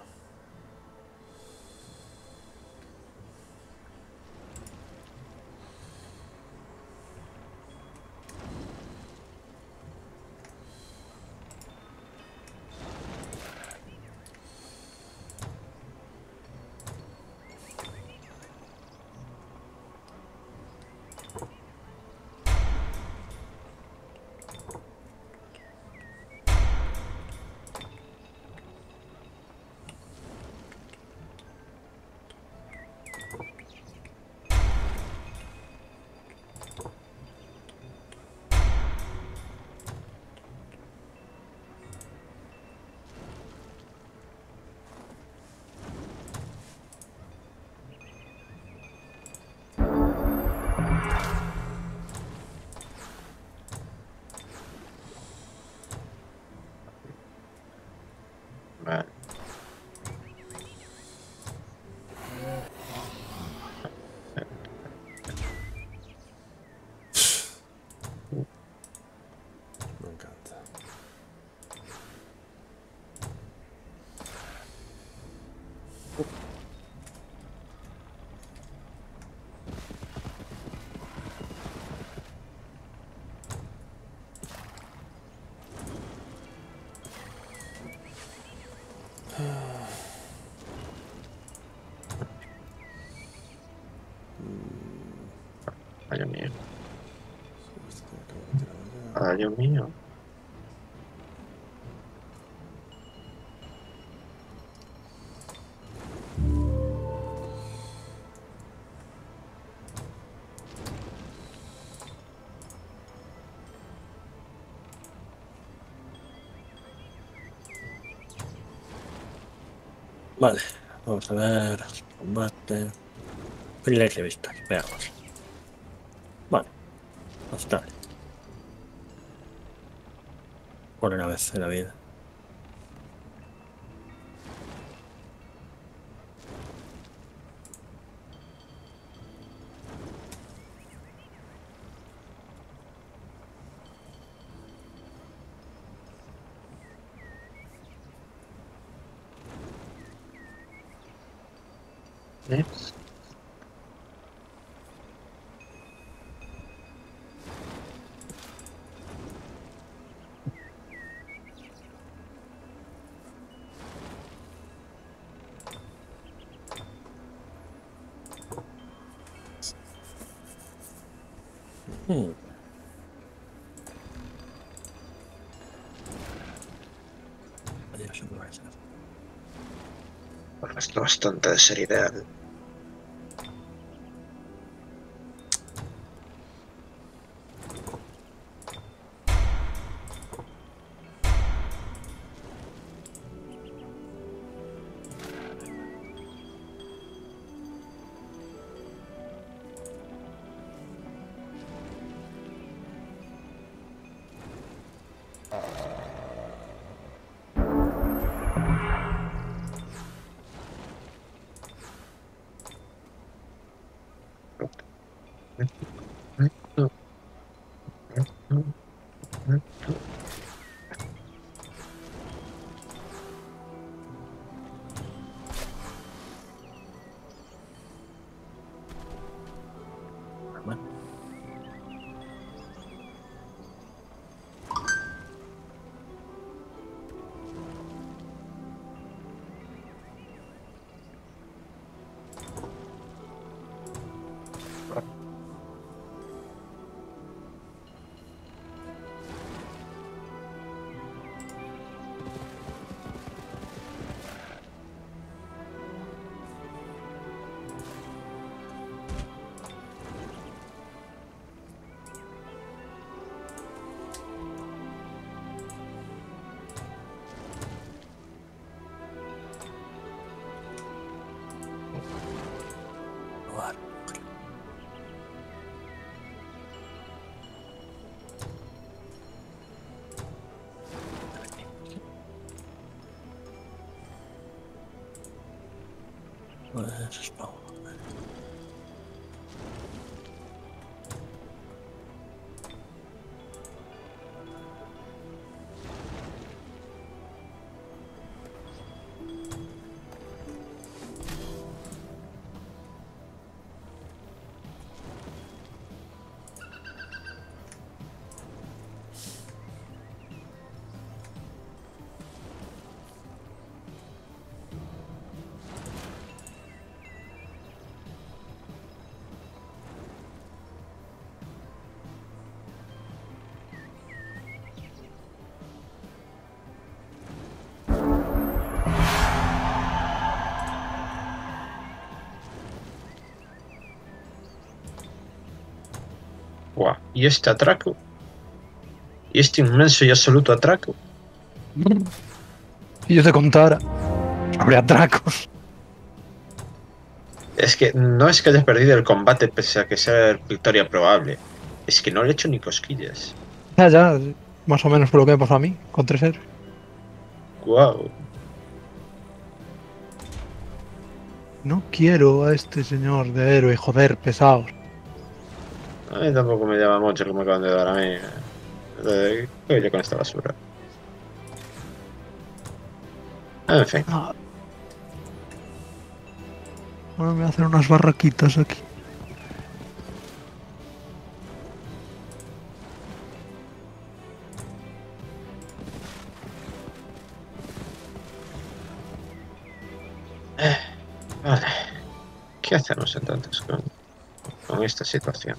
Vale. Me encanta. Ay, Dios mío. Esto tiene que haber tirado ya. Ay, Dios mío. Vale, vamos a ver. Combate. Privilegio de vista. Veamos. Vale. Hostal. Por una vez en la vida. ¿Eh? Hmm. Adiós, supervisor. Bueno, esto bastante de ser ideal. Pues spawn. Guau. ¿Y este atraco? ¿Y este inmenso y absoluto atraco? Si yo te contara sobre atracos. Es que no es que haya perdido el combate pese a que sea victoria probable. Es que no le he hecho ni cosquillas. Ya, ya, más o menos por lo que me pasó a mí, con tres héroes. Guau. No quiero a este señor de héroe, joder, pesados. A mí tampoco me llama mucho lo que me acaban de dar a mí. Eh, ¿Qué yo con esta basura? En fin. Ah. Ahora me voy a hacer unas barraquitas aquí. Vale. ¿Qué hacemos entonces con, con esta situación?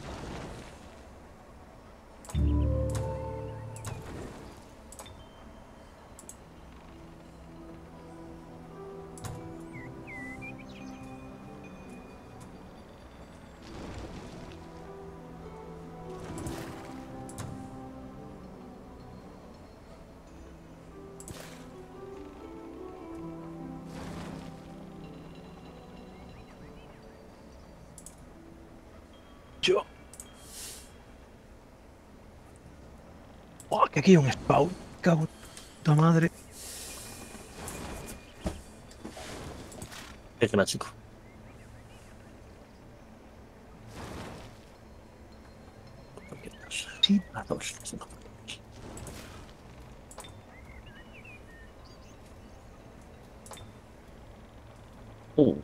Yo. Oh, que aquí hay un spawn. Cago en puta madre. Qué clásico. Sí. A dos. Uh.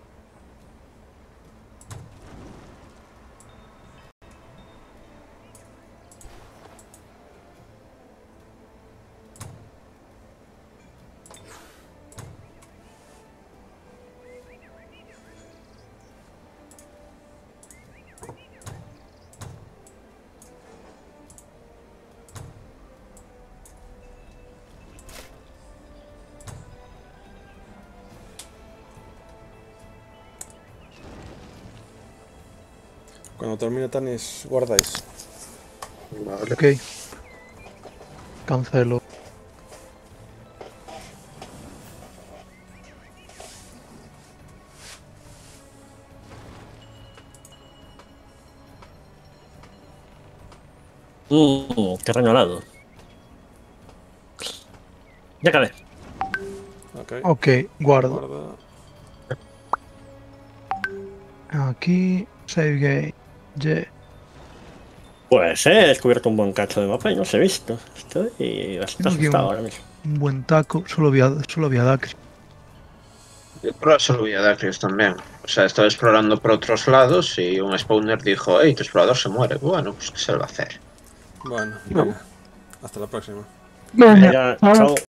Cuando termine Tanis, guardáis. Vale. Ok. Cancelo. Uh, qué regalado. Ya acabé. Ok. Ok, guardo. Guarda. Aquí, save game. Yeah. Pues he descubierto un buen cacho de mapa y no se he visto. Estoy bastante Tengo aquí asustado un- ahora mismo. Un buen taco. Solo vi a, solo vi a Dax. Yo por solo voy a Darkness también. O sea, estaba explorando por otros lados y un spawner dijo, hey, tu explorador se muere. Bueno, pues ¿qué se le va a hacer? Bueno, No. venga. Hasta la próxima. Venga, chao.